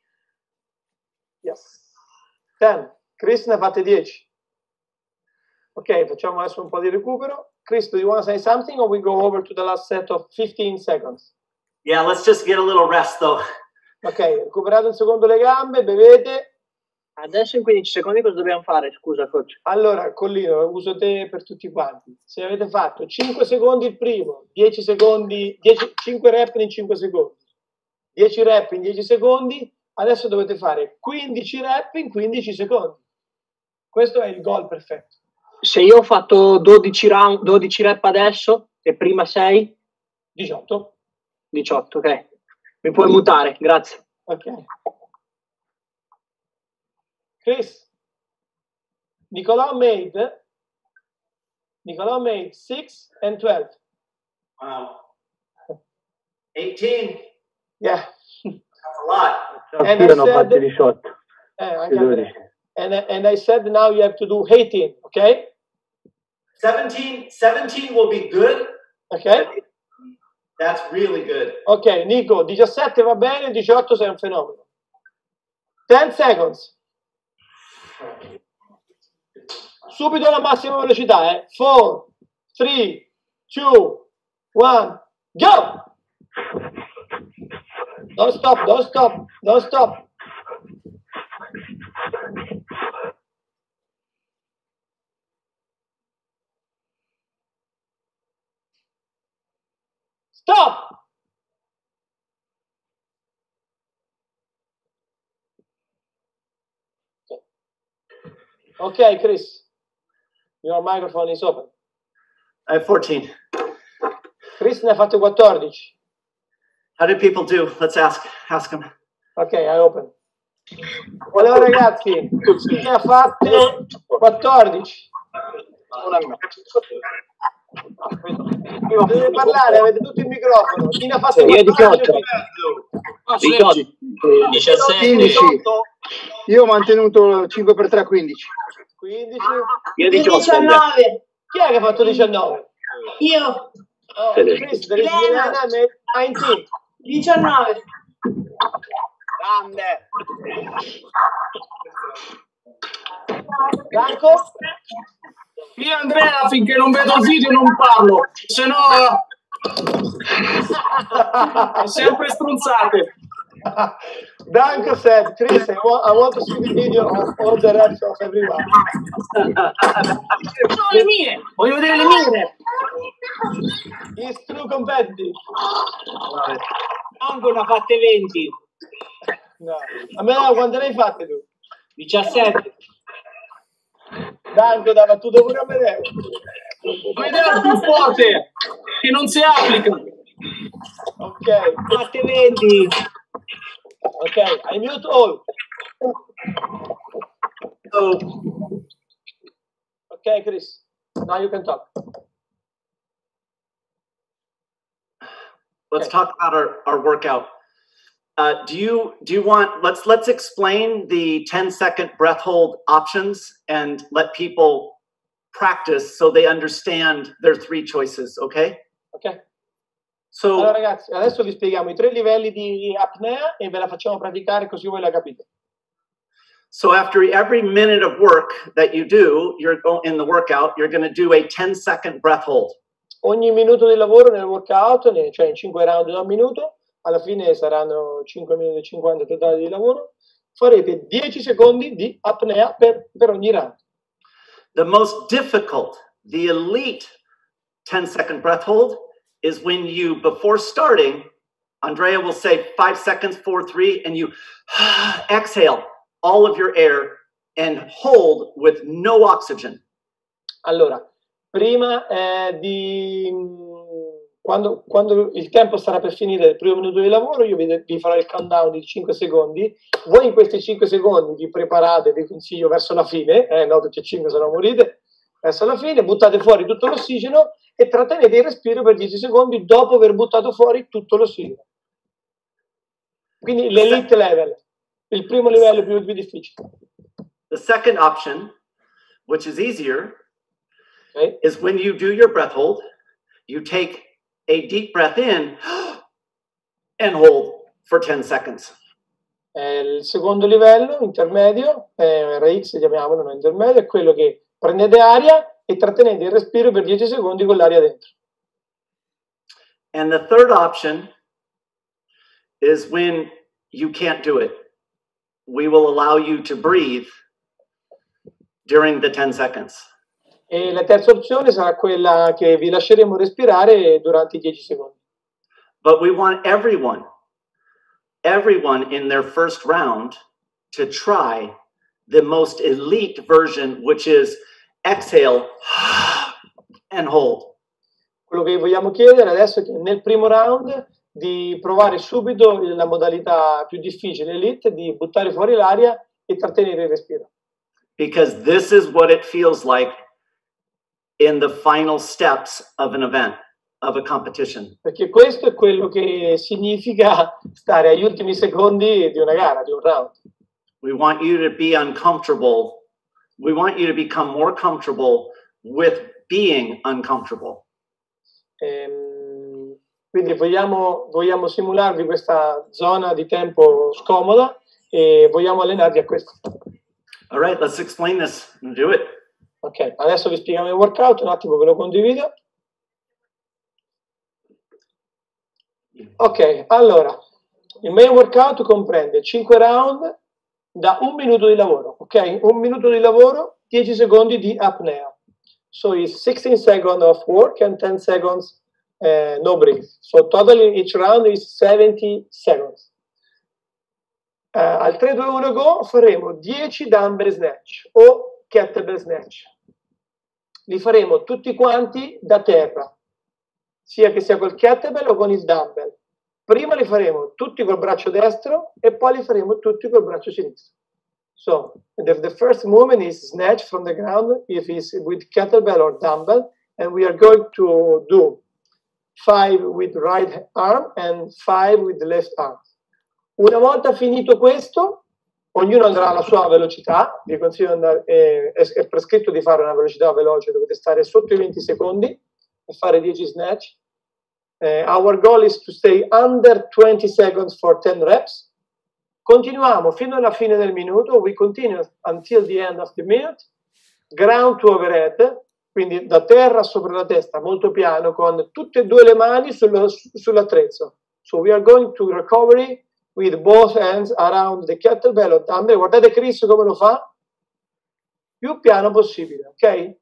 Yes. ten. Chris ne ha fatte dieci. Ok, facciamo adesso un po' di recupero. Chris, do you want to say something or we go over to the last set of fifteen seconds? Yeah, let's just get a little rest though. Ok, recuperate un secondo le gambe, bevete. Adesso in quindici secondi cosa dobbiamo fare? Scusa, coach. Allora, Collino, uso te per tutti quanti. Se avete fatto cinque secondi il primo, dieci secondi, dieci, cinque rep in cinque secondi, dieci rep in dieci secondi, adesso dovete fare quindici rep in quindici secondi. Questo è il goal perfetto. Se io ho fatto dodici, round, dodici rep adesso e prima sei? diciotto. diciotto, ok. Mi puoi mutare, grazie. Ok. Chris, Nicolau made, Nicolau made six and twelve. Wow. eighteen. Yeah. That's a lot. And I said, eh, and, and I said now you have to do eighteen, okay? seventeen, seventeen will be good. Okay. That's really good. Ok, Nico, diciassette va bene, diciotto sei un fenomeno. ten seconds. Subito la massima velocità, eh? four, three, two, one, go! Don't stop, don't stop, don't stop. Stop! Okay, Chris, your microphone is open. I have fourteen. Chris ne ha fatte quattordici. How did people do? Let's ask. Ask them. Ok, I open. Allora ragazzi, chi ne ha fatte quattordici? Dovete parlare, avete tutto il microfono. Chi ne ha fatte quattordici? diciotto. diciassette. quindici. Io ho mantenuto cinque per tre, quindici. quindici. Io diciotto. diciannove. Chi è che ha fatto diciannove? Io. Oh, Chris, there is Milena made nineteen. diciannove. Grande. Franco? Io Andrea finché non vedo il video non parlo, se no sempre strunzate. Danko said, Chris, I want, I want to see the video of all the reps of everyone. Sono le mie, voglio vedere le mie. It's true competitive. Anche ne ha fatte venti. No. A me no, quante ne hai fatte tu? diciassette. Danko, dava tu pure a vedere. Ma idea più forte che non si applica. Ok. Fatte venti. Ok, I mute all. So, Okay, Chris. Now you can talk. let's Okay. talk about our, our workout. Uh, do you do you want let's let's explain the ten second breath hold options and let people practice so they understand their three choices, okay? Ok. So Allora ragazzi, adesso vi spieghiamo i tre livelli di apnea e ve la facciamo praticare così voi la capite. so after every minute of work that you do, you're go- in the workout, you're going to do a ten second breath hold. Ogni minuto di lavoro nel workout, ne- cioè in cinque round da un minuto, alla fine saranno cinque minuti e cinquanta totali di lavoro, farete dieci secondi di apnea per, per ogni round. The most difficult, the elite ten second breath hold is when you, before starting, Andrea will say five seconds, four, three, and you exhale all of your air and hold with no oxygen. Allora, prima eh, di quando, quando il tempo sarà per finire il primo minuto di lavoro, io vi, vi farò il countdown di cinque secondi. Voi in questi cinque secondi vi preparate, vi consiglio verso la fine, eh, no, perché cinque se no morite, verso la fine, buttate fuori tutto l'ossigeno e trattenete il respiro per dieci secondi dopo aver buttato fuori tutto l'ossigeno. Quindi l'elite level, il primo livello più, più difficile. The second option, which is easier, Okay? is when you do your breath hold, you take a deep breath in and hold for ten seconds. Eh, il secondo livello, intermedio, eh, R X chiamiamolo, non intermedio, è quello che prendete aria e trattenete il respiro per dieci secondi con l'aria dentro. And the third option is when you can't do it. we will allow you to breathe during the ten seconds. E la terza opzione sarà quella che vi lasceremo respirare durante i dieci secondi. But we want everyone, everyone in their first round to try the most elite version, which is exhale and hold. Quello che vogliamo chiedere adesso è che nel primo round di provare subito la modalità più difficile, elite, di buttare fuori l'aria e trattenere il respiro. Because this is what it feels like in the final steps of an event, of a competition. Perché questo è quello che significa stare agli ultimi secondi di una gara, di un round. We want you to be uncomfortable. We want you to become more comfortable with being uncomfortable. Ehm, quindi vogliamo, vogliamo simularvi questa zona di tempo scomoda e vogliamo allenarvi a questo. All right, let's explain this and do it. Ok, adesso vi spieghiamo il workout, un attimo ve lo condivido. Ok, allora, il main workout comprende cinque round da un minuto di lavoro, ok? Un minuto di lavoro, dieci secondi di apnea. So it's sixteen seconds of work and ten seconds uh, no breath. So totally each round is seventy seconds. Uh, al tre due uno go faremo dieci dumbbell snatch o kettlebell snatch. Li faremo tutti quanti da terra, sia che sia col kettlebell o con il dumbbell. Prima li faremo tutti col braccio destro e poi li faremo tutti col braccio sinistro. So, the, the first movement is snatch from the ground if it's with kettlebell or dumbbell, and we are going to do five with right arm and five with the left arm. Una volta finito questo, ognuno andrà alla sua velocità, vi consiglio di andare, eh, è, è prescritto di fare una velocità veloce, dovete stare sotto i venti secondi e fare dieci snatch. Uh, our goal is to stay under twenty seconds for ten reps. Continuiamo fino alla fine del minuto. We continue until the end of the minute. Ground to overhead, quindi da terra sopra la testa, molto piano, con tutte e due le mani sullo, sull'attrezzo. So we are going to recovery with both hands around the kettlebell or dumbbell. Guardate Chris come lo fa. Più piano possibile, ok?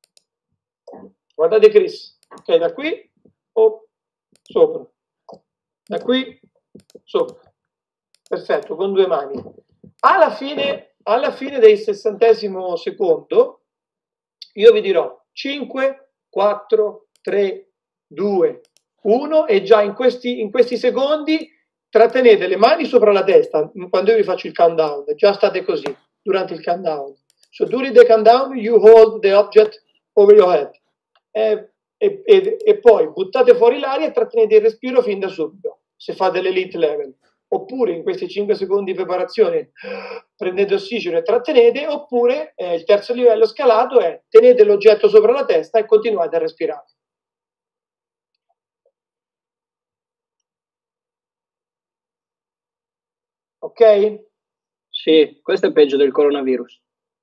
Guardate Chris. Ok, da qui, oh, sopra. Da qui, sopra. Perfetto, con due mani. Alla fine, alla fine del sessantesimo secondo, io vi dirò cinque, quattro, tre, due, uno e già in questi, in questi secondi trattenete le mani sopra la testa quando io vi faccio il countdown. Già state così durante il countdown. So during the countdown you hold the object over your head. E, e, e, e poi buttate fuori l'aria e trattenete il respiro fin da subito, se fate l'elite level. Oppure in questi cinque secondi di preparazione prendete ossigeno e trattenete, oppure eh, il terzo livello scalato è tenete l'oggetto sopra la testa e continuate a respirare. Ok? Sì, questo è peggio del coronavirus.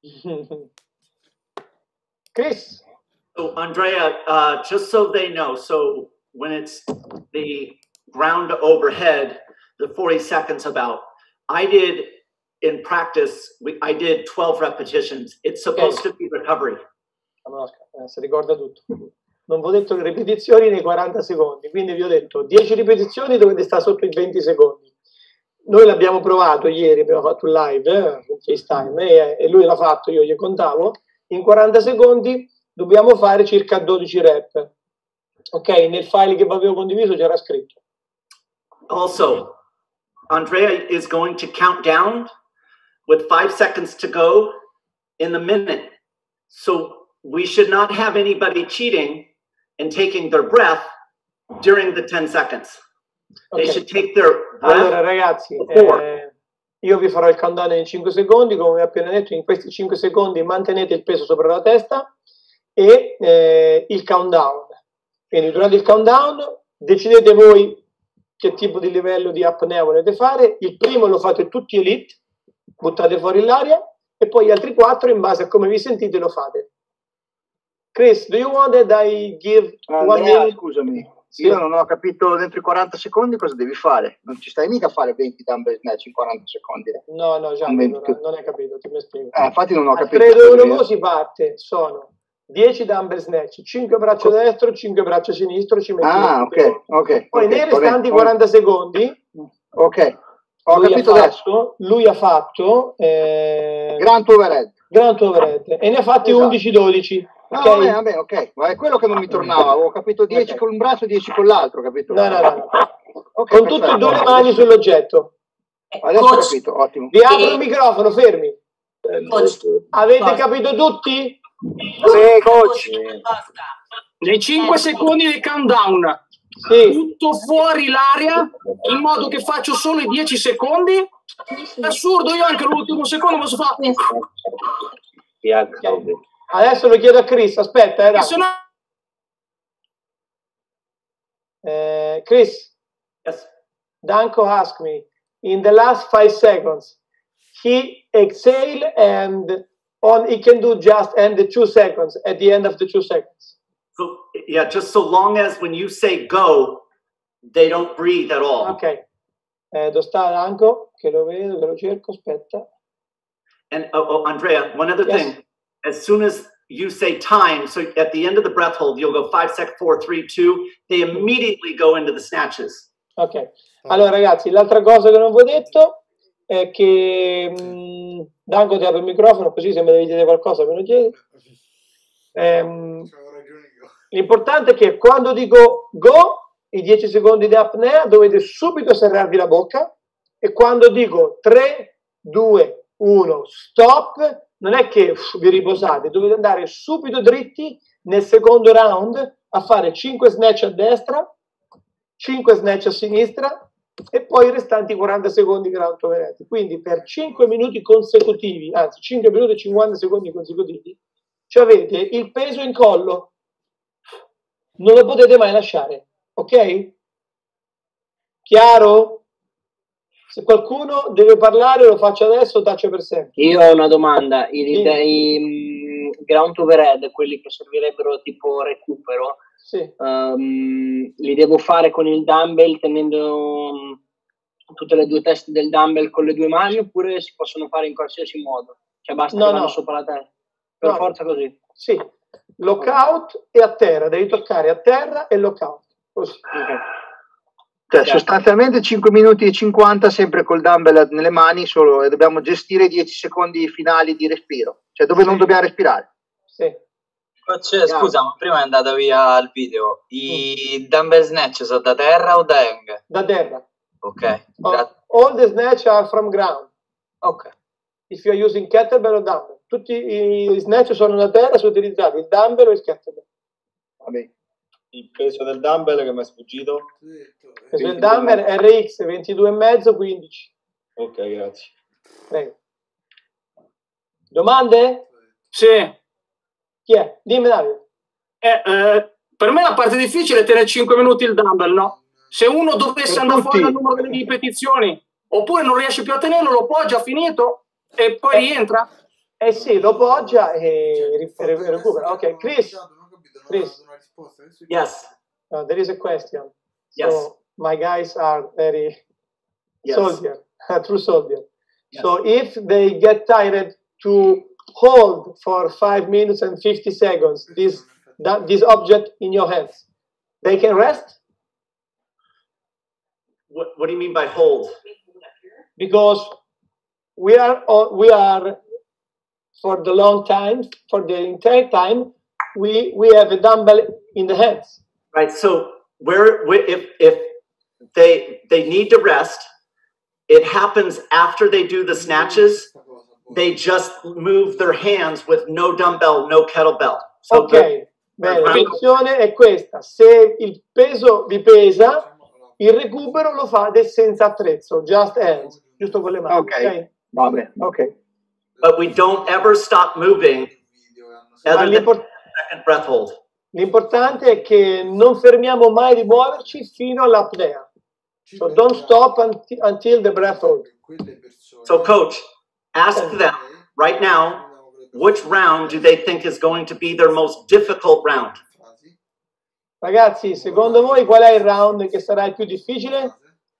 Chris? So Andrea, uh, just so they know, so when it's the ground overhead, the forty seconds about, I did in practice, we, I did twelve repetitions. It's supposed okay. to be recovery. No, si ricorda tutto. Non vi ho detto le ripetizioni nei quaranta secondi, quindi vi ho detto dieci ripetizioni dovete stare sotto i venti secondi. Noi l'abbiamo provato ieri, abbiamo fatto un live, eh, un FaceTime, e, e lui l'ha fatto, io gli contavo. In quaranta secondi dobbiamo fare circa dodici rep. Ok, nel file che vi avevo condiviso c'era scritto. Also, Andrea is going to count down with five seconds to go in the minute. So we should not have anybody cheating and taking their breath during the ten seconds. They okay. should take their breath. Allora ragazzi, eh, io vi farò il countdown in cinque secondi, come vi ho appena detto, in questi cinque secondi mantenete il peso sopra la testa e eh, il countdown. Quindi durante il countdown decidete voi che tipo di livello di apnea volete fare. Il primo lo fate tutti elite, buttate fuori l'aria, e poi gli altri quattro in base a come vi sentite lo fate. Chris, do you want that I give Andrea, one minute? Scusami, Sì. Io non ho capito dentro i quaranta secondi cosa devi fare. Non ci stai mica a fare venti dumbbell snatch in quaranta secondi. Eh. No, no, già, Non non, venti- non hai capito, ti mi spiego. Eh, infatti non ho Al capito. tre due uno Così, mo eh. si parte, sono dieci dumbbell snatch, cinque braccio destro, cinque braccio sinistro, ci metti Ah, ok, ok. poi ok, nei va restanti bene. quaranta secondi Ok, ho lui, capito ha adesso. fatto, lui ha fatto eh, Grand overhead. Grand overhead e ne ha fatti Esatto. undici dodici. No, Ok? vabbè, vabbè, ok. Ma è quello che non mi tornava. Avevo capito dieci Ok. con un braccio, dieci con l'altro, capito? No, no, no, no. Ok, Con perfetto. tutte e due le mani sull'oggetto. Adesso ho Coach, capito, ottimo. Vi apro il microfono, fermi. coach, Avete Cosa? capito tutti? Sì, coach. basta. Nei cinque secondi del countdown Sì. butto fuori l'aria in modo che faccio solo i dieci secondi. È assurdo, io anche l'ultimo secondo posso fare. Adesso lo chiedo a Chris, aspetta, eh, dai. Se no Eh, Chris, Yes. Danko asked me, in the last five seconds, he exhale and on he can do just end the two seconds at the end of the two seconds. So yeah, just so long as when you say go, they don't breathe at all. Ok. Eh, dove sta Danko? Che lo vedo, che lo cerco, aspetta. And oh, oh, Andrea, one other Yes. thing. As soon as you say time, so at the end of the breath hold, you'll go five, sec, four, three, two. They immediately go into the snatches. Ok. Allora ragazzi, l'altra cosa che non vi ho detto è che mh, Danko ti apre il microfono, così se mi devi chiedere qualcosa me lo chiedi. Ehm, l'importante è che quando dico go, i dieci secondi di apnea dovete subito serrarvi la bocca, e quando dico tre, due, uno, stop, non è che uff, vi riposate, dovete andare subito dritti nel secondo round a fare cinque snatch a destra, cinque snatch a sinistra e poi i restanti quaranta secondi ground overhead. Quindi per cinque minuti consecutivi, anzi cinque minuti e cinquanta secondi consecutivi, ci avete il peso in collo, non lo potete mai lasciare, ok? Chiaro? Se qualcuno deve parlare lo faccio adesso, taccio per sempre. Io ho una domanda. I, Sì. i, i ground overhead, quelli che servirebbero tipo recupero, Sì. um, li devo fare con il dumbbell tenendo um, tutte le due teste del dumbbell con le due mani, oppure si possono fare in qualsiasi modo? Cioè basta No, che vanno no. sopra la testa? Per No. forza così? Sì, lockout e a terra, devi toccare a terra e lockout. Così. Ok. Cioè, sostanzialmente cinque minuti e cinquanta sempre col dumbbell nelle mani solo, e dobbiamo gestire dieci secondi finali di respiro, cioè dove non dobbiamo respirare. Sì. Coach, scusa, ma prima è andato via il video. I dumbbell snatch sono da terra o da hang? Da terra. Ok, Oh, grazie. all the snatch are from ground. Ok. If you are using kettlebell o dumbbell. Tutti i snatch sono da terra, sono utilizzati il dumbbell o il kettlebell. Vabbè. Il peso del dumbbell che mi è sfuggito? Il peso del dumbbell R X ventidue virgola cinque quindici. Ok, grazie. Prego. Domande? sì. Chi è? Dimmi Davide. Eh, eh, per me la parte difficile è tenere cinque minuti il dumbbell, no? Se uno dovesse Per andare tutti. fuori dal numero delle ripetizioni, oppure non riesce più a tenerlo, lo poggia, finito, e poi Eh. rientra. Eh sì, lo poggia e ri- ri- recupera. Ok, Chris. Chris. Yes. Uh, there is a question. Yes. So my guys are very Yes. soldier, true soldier. Yes. So if they get tired to hold for five minutes and fifty seconds this that, this object in your hands, they can rest What, what do you mean by hold? because we are on- we are for the long time for the entire time we we have a dumbbell in the hands. Right. So where where- if if they they need to rest, it happens after they do the snatches. They just move their hands with no dumbbell, no kettlebell. So Ok, they're- bene, la soluzione è questa: se il peso vi pesa, il recupero lo fate senza attrezzo, just hands, giusto con le mani. Ok. Ok? Vabbè, ok. but we don't ever stop moving Ma other than l'impor- second breath hold. l'importante è che non fermiamo mai di muoverci fino all'apnea. So don't stop unti- until the breath hold. So coach, ask them right now, which round do they think is going to be their most difficult round? Ragazzi, secondo voi qual è il round che sarà il più difficile?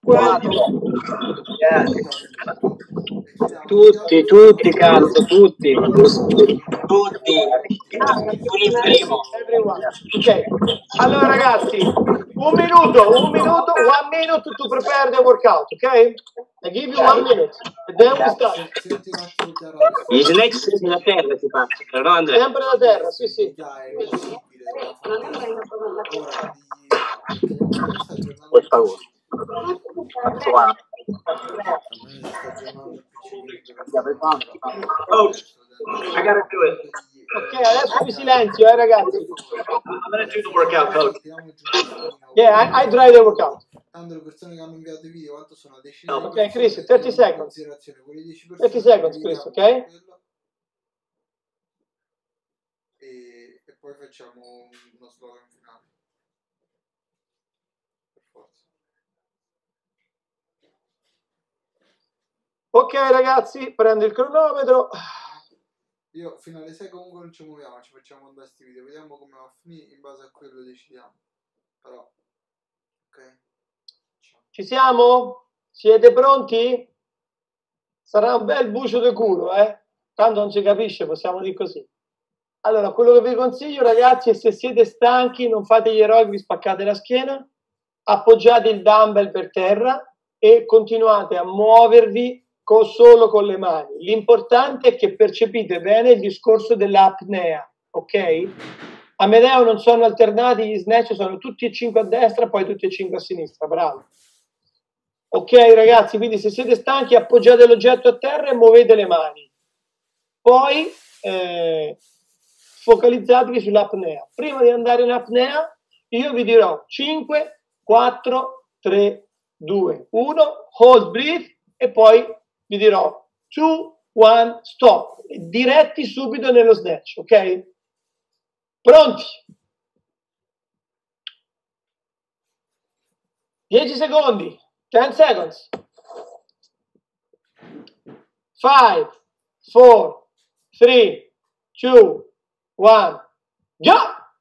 Tutti, tutti, cazzo, tutti. Tutti. Il primo. Ok, allora ragazzi, un minuto, un minuto, one minute to prepare the workout, ok? I give you one minute, and then we start. Gli snatch sempre da terra si faccia, no Andrea? Sempre da terra, sì sì. Per favore. Cazzo va. Coach, I gotta do it. Ok, adesso vi silenzio, eh ragazzi. I'm gonna do the workout, coach. Yeah, I, I try the workout. Tanto le persone che hanno inviato i video, quanto sono? Decine No, di ok, persone, Chris, thirty seconds. thirty seconds, Chris, ok? E, e poi facciamo uno slogan finale. Per forza. Ok ragazzi, prendo il cronometro. Io fino alle sei comunque non ci muoviamo, ci facciamo andare sti video, vediamo come va a finire, in base a quello decidiamo. Però, ok. Ci siamo? Siete pronti? Sarà un bel bucio di culo, eh? Tanto non si capisce, possiamo dire così. Allora, quello che vi consiglio, ragazzi, è se siete stanchi, non fate gli eroi, vi spaccate la schiena, appoggiate il dumbbell per terra e continuate a muovervi con, solo con le mani. L'importante è che percepite bene il discorso dell'apnea, ok? A Medeo non sono alternati, gli snatch sono tutti e cinque a destra, poi tutti e cinque a sinistra, bravo. Ok ragazzi, quindi se siete stanchi appoggiate l'oggetto a terra e muovete le mani. Poi eh, focalizzatevi sull'apnea. Prima di andare in apnea io vi dirò cinque, quattro, tre, due, uno, hold breath e poi vi dirò due, uno, stop. Diretti subito nello snatch, ok? Pronti? dieci secondi. ten seconds. five, four, three, two, one, go!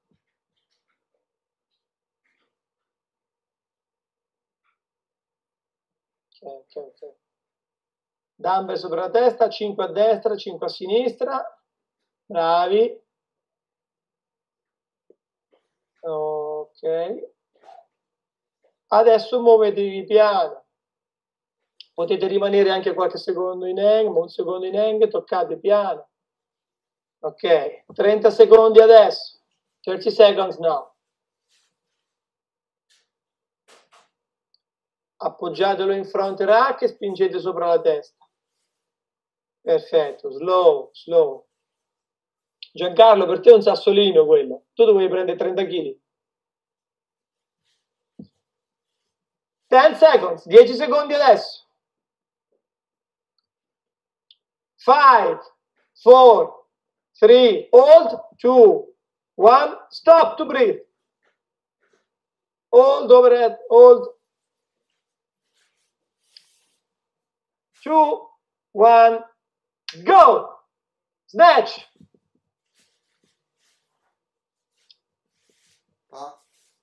Ok, ok, ok. Dumbbell sopra la testa, cinque a destra, cinque a sinistra. Bravi. Ok. Adesso muovetevi piano. Potete rimanere anche qualche secondo in hang, un secondo in hang, toccate piano. Ok, trenta secondi adesso. thirty seconds now. Appoggiatelo in front rack e spingete sopra la testa. Perfetto, slow, slow. Giancarlo, per te è un sassolino quello. Tu dovevi prendere trenta chili. ten seconds, dieci secondi adesso. five, four, three, hold, two, one, stop to breathe. Hold overhead, hold. two, one, go. Snatch. Ah.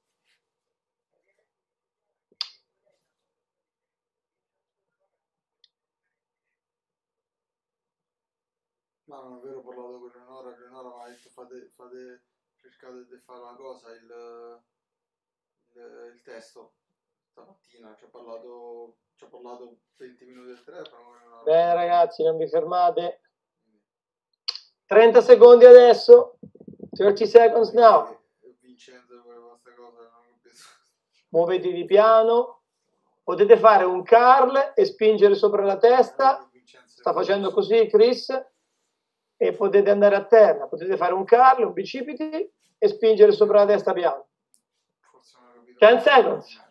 Ma non è vero, ho parlato con Leonora, Leonora mi ha detto fate, fate, cercate di fare una cosa, il, il, il testo. Stamattina ci ho parlato, ci ho parlato venti minuti al telefono. Bene ragazzi, non vi fermate. trenta secondi adesso. thirty seconds now. Vincenzo questa cosa non ho capito. Muovetevi piano. Potete fare un curl e spingere sopra la testa. Sta facendo così Chris. E potete andare a terra. Potete fare un curl, un bicipiti e spingere sopra la testa piano. ten seconds.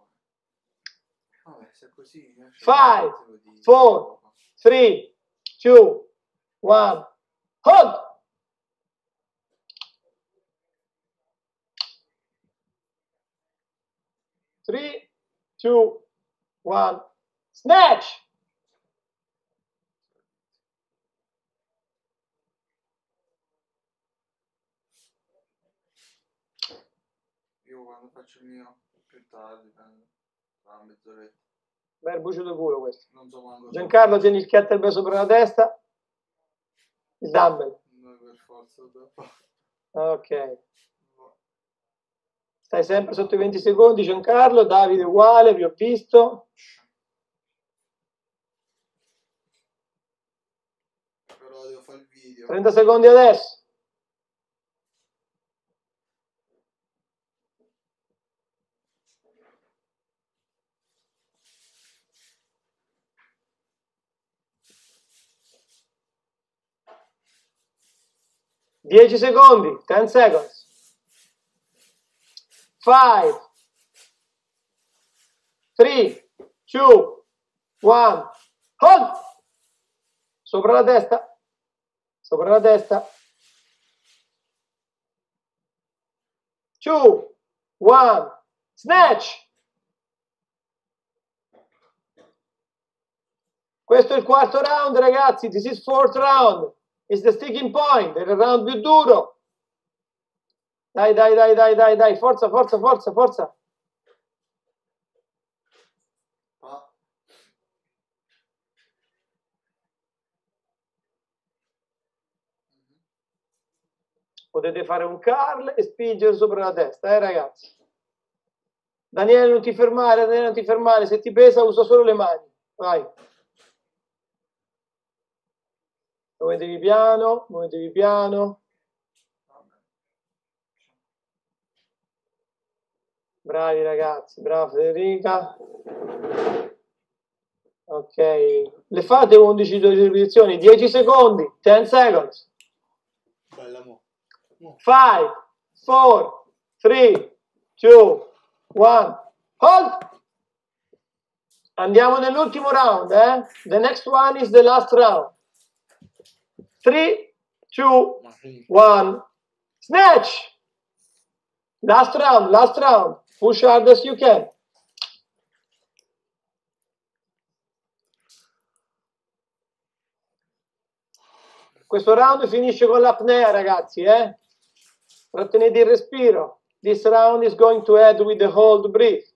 five, four, three, two, one, hold! three, two, one, snatch! Io io quando faccio il mio più tardi prendo tra mezz'oretta. Bel bucio di culo questo. Non so manco Giancarlo, tieni il kettlebell sopra la testa. Il dumbbell. Noi per forza dobbiamo fare. Ok. Stai sempre sotto i venti secondi, Giancarlo. Davide uguale, vi ho visto. Però devo fare il video. trenta secondi adesso. dieci secondi, ten seconds. five, three, two, one, hold! Sopra la testa, sopra la testa. two, one, snatch! Questo è il quarto round, ragazzi. This is fourth round. It's the sticking point. È il round più duro. Dai, dai, dai, dai, dai, dai. Forza, forza, forza, forza. Ah. Potete fare un curl e spingere sopra la testa, eh, ragazzi. Daniele, non ti fermare, Daniele, non ti fermare. Se ti pesa, usa solo le mani. Vai. Muovetevi piano, muovetevi piano. Bravi ragazzi, brava Federica. Ok, le fate undici ripetizioni, dieci secondi, ten seconds. Bella mo. five, four, three, two, one, hold! Andiamo nell'ultimo round, eh? The next one is the last round. three, two, one, snatch! Last round, last round. Push hard as you can. Questo round finisce con l'apnea, ragazzi, eh? Trattenete il respiro. This round is going to end with the hold breath.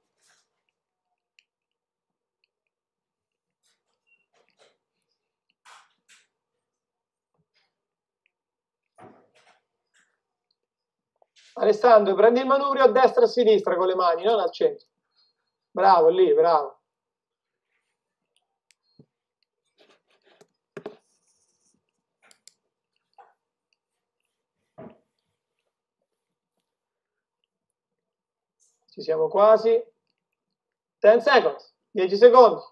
Alessandro, prendi il manubrio a destra e a sinistra con le mani, non al centro. Bravo, lì, bravo. Ci siamo quasi. ten seconds, dieci secondi.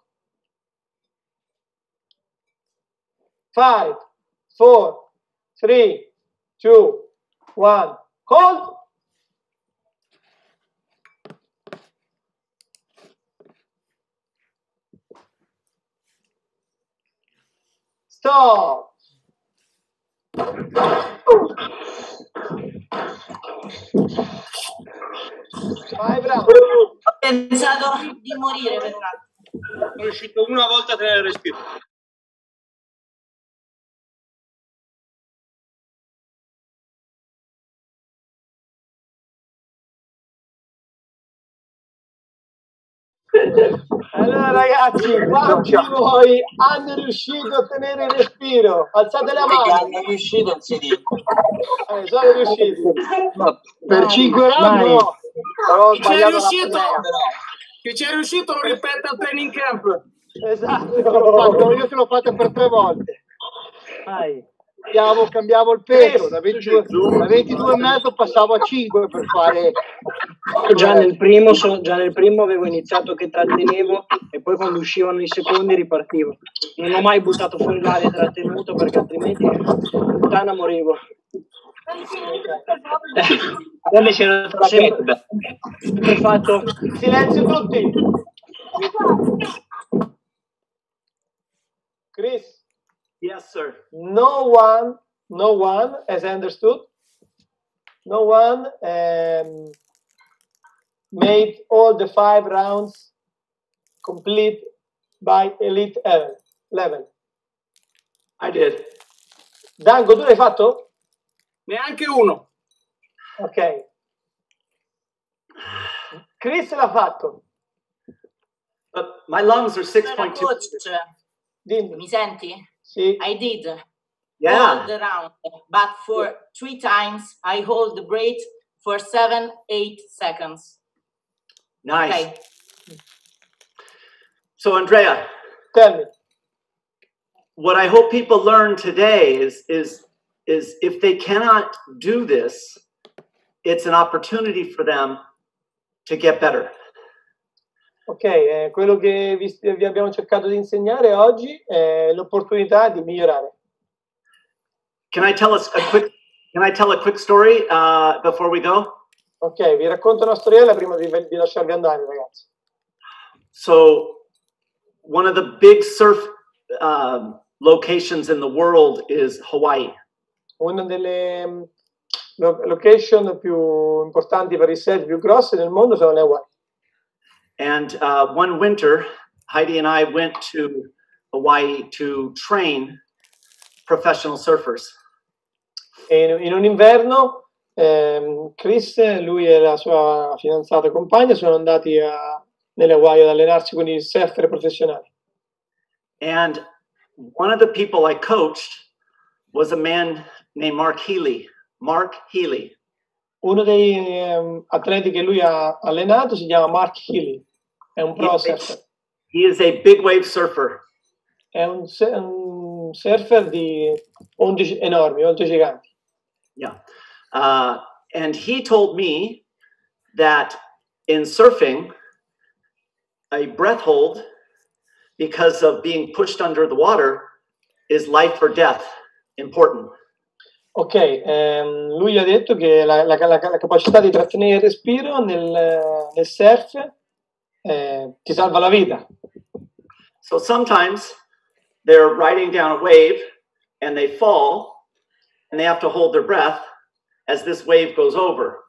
five, four, three, two, one, hold! Stop! Vai, bravo. Ho pensato di morire per un attimo. Sono riuscito una volta a tenere il respiro. Allora ragazzi, quanti di voi hanno riuscito a tenere il respiro? Alzate la mano. Hanno riuscito a sedere. Eh, sono riusciti. No, per cinque round no. Però ho Chi c'è sbagliato riuscito? l'apnea. Chi c'è riuscito lo ripete al training camp. Esatto. Fatto, io te l'ho fatto per tre volte. Vai. Cambiamo, cambiamo il peso, da ventidue, da ventidue e mezzo passavo a cinque per fare... Già nel, primo, so, già nel primo avevo iniziato che trattenevo e poi quando uscivano i secondi ripartivo. Non ho mai buttato fuori l'aria trattenuto perché altrimenti puttana morivo. Come c'era la sempre, sempre fatto. Silenzio tutti. Chris. Yes, sir. No one, no one has understood. No one um, made all the five rounds complete by elite level. I did. Dango, tu l'hai fatto? Neanche uno. Ok. Chris l'ha fatto. But my lungs are six Allora, point two. coach, Dimmi. mi senti? Sì. I did Yeah. hold the round, but for three times I hold the breath for seven, eight seconds. Nice. Okay. So, Andrea, Tell me. what I hope people learn today is, is, is if they cannot do this, it's an opportunity for them to get better. Ok, eh, quello che vi, vi abbiamo cercato di insegnare oggi è l'opportunità di migliorare. Can I tell us a quick? Can I tell a quick story uh, before we go? Ok, vi racconto una storiella prima di, di lasciarvi andare, ragazzi. So, one of the big surf um, locations in the world is Hawaii. Una delle mm, lo- location più importanti per il surf, più grosse del mondo sono le Hawaii. And uh, one winter, Heidi and I went to Hawaii to train professional surfers. E in, in un inverno, ehm, Chris, lui e la sua fidanzata compagna sono andati a, nelle Hawaii ad allenarsi con i surfer professionali. And one of the people I coached was a man named Mark Healy. Mark Healy. Uno dei ehm, atleti che lui ha allenato si chiama Mark Healy, è un pro surfer, He is a big wave surfer. è un, se- un surfer di onde gi- enormi, onde giganti. Yeah. Uh, and he told me that in surfing, a breath hold, because of being pushed under the water, is life or death important. Ok, ehm, lui ha detto che la, la- la- la capacità di trattenere il respiro nel, nel surf eh, ti salva la vita. So sometimes they're riding down a wave and they fall and they have to hold their breath as this wave goes over.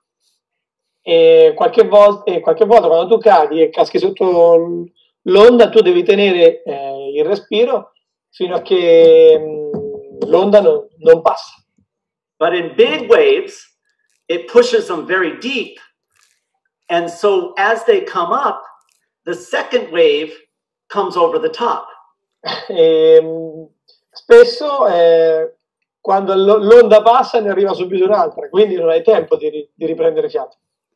E qualche volta, e qualche volta quando tu cadi e caschi sotto l- l'onda, tu devi tenere eh, il respiro fino a che mm, l'onda non, non passa. But in big waves, it pushes them very deep. And so as they come up, the second wave comes over the top. E, mm, spesso eh, quando l- l'onda passa ne arriva subito un'altra, quindi non hai tempo di, ri- di riprendere fiato.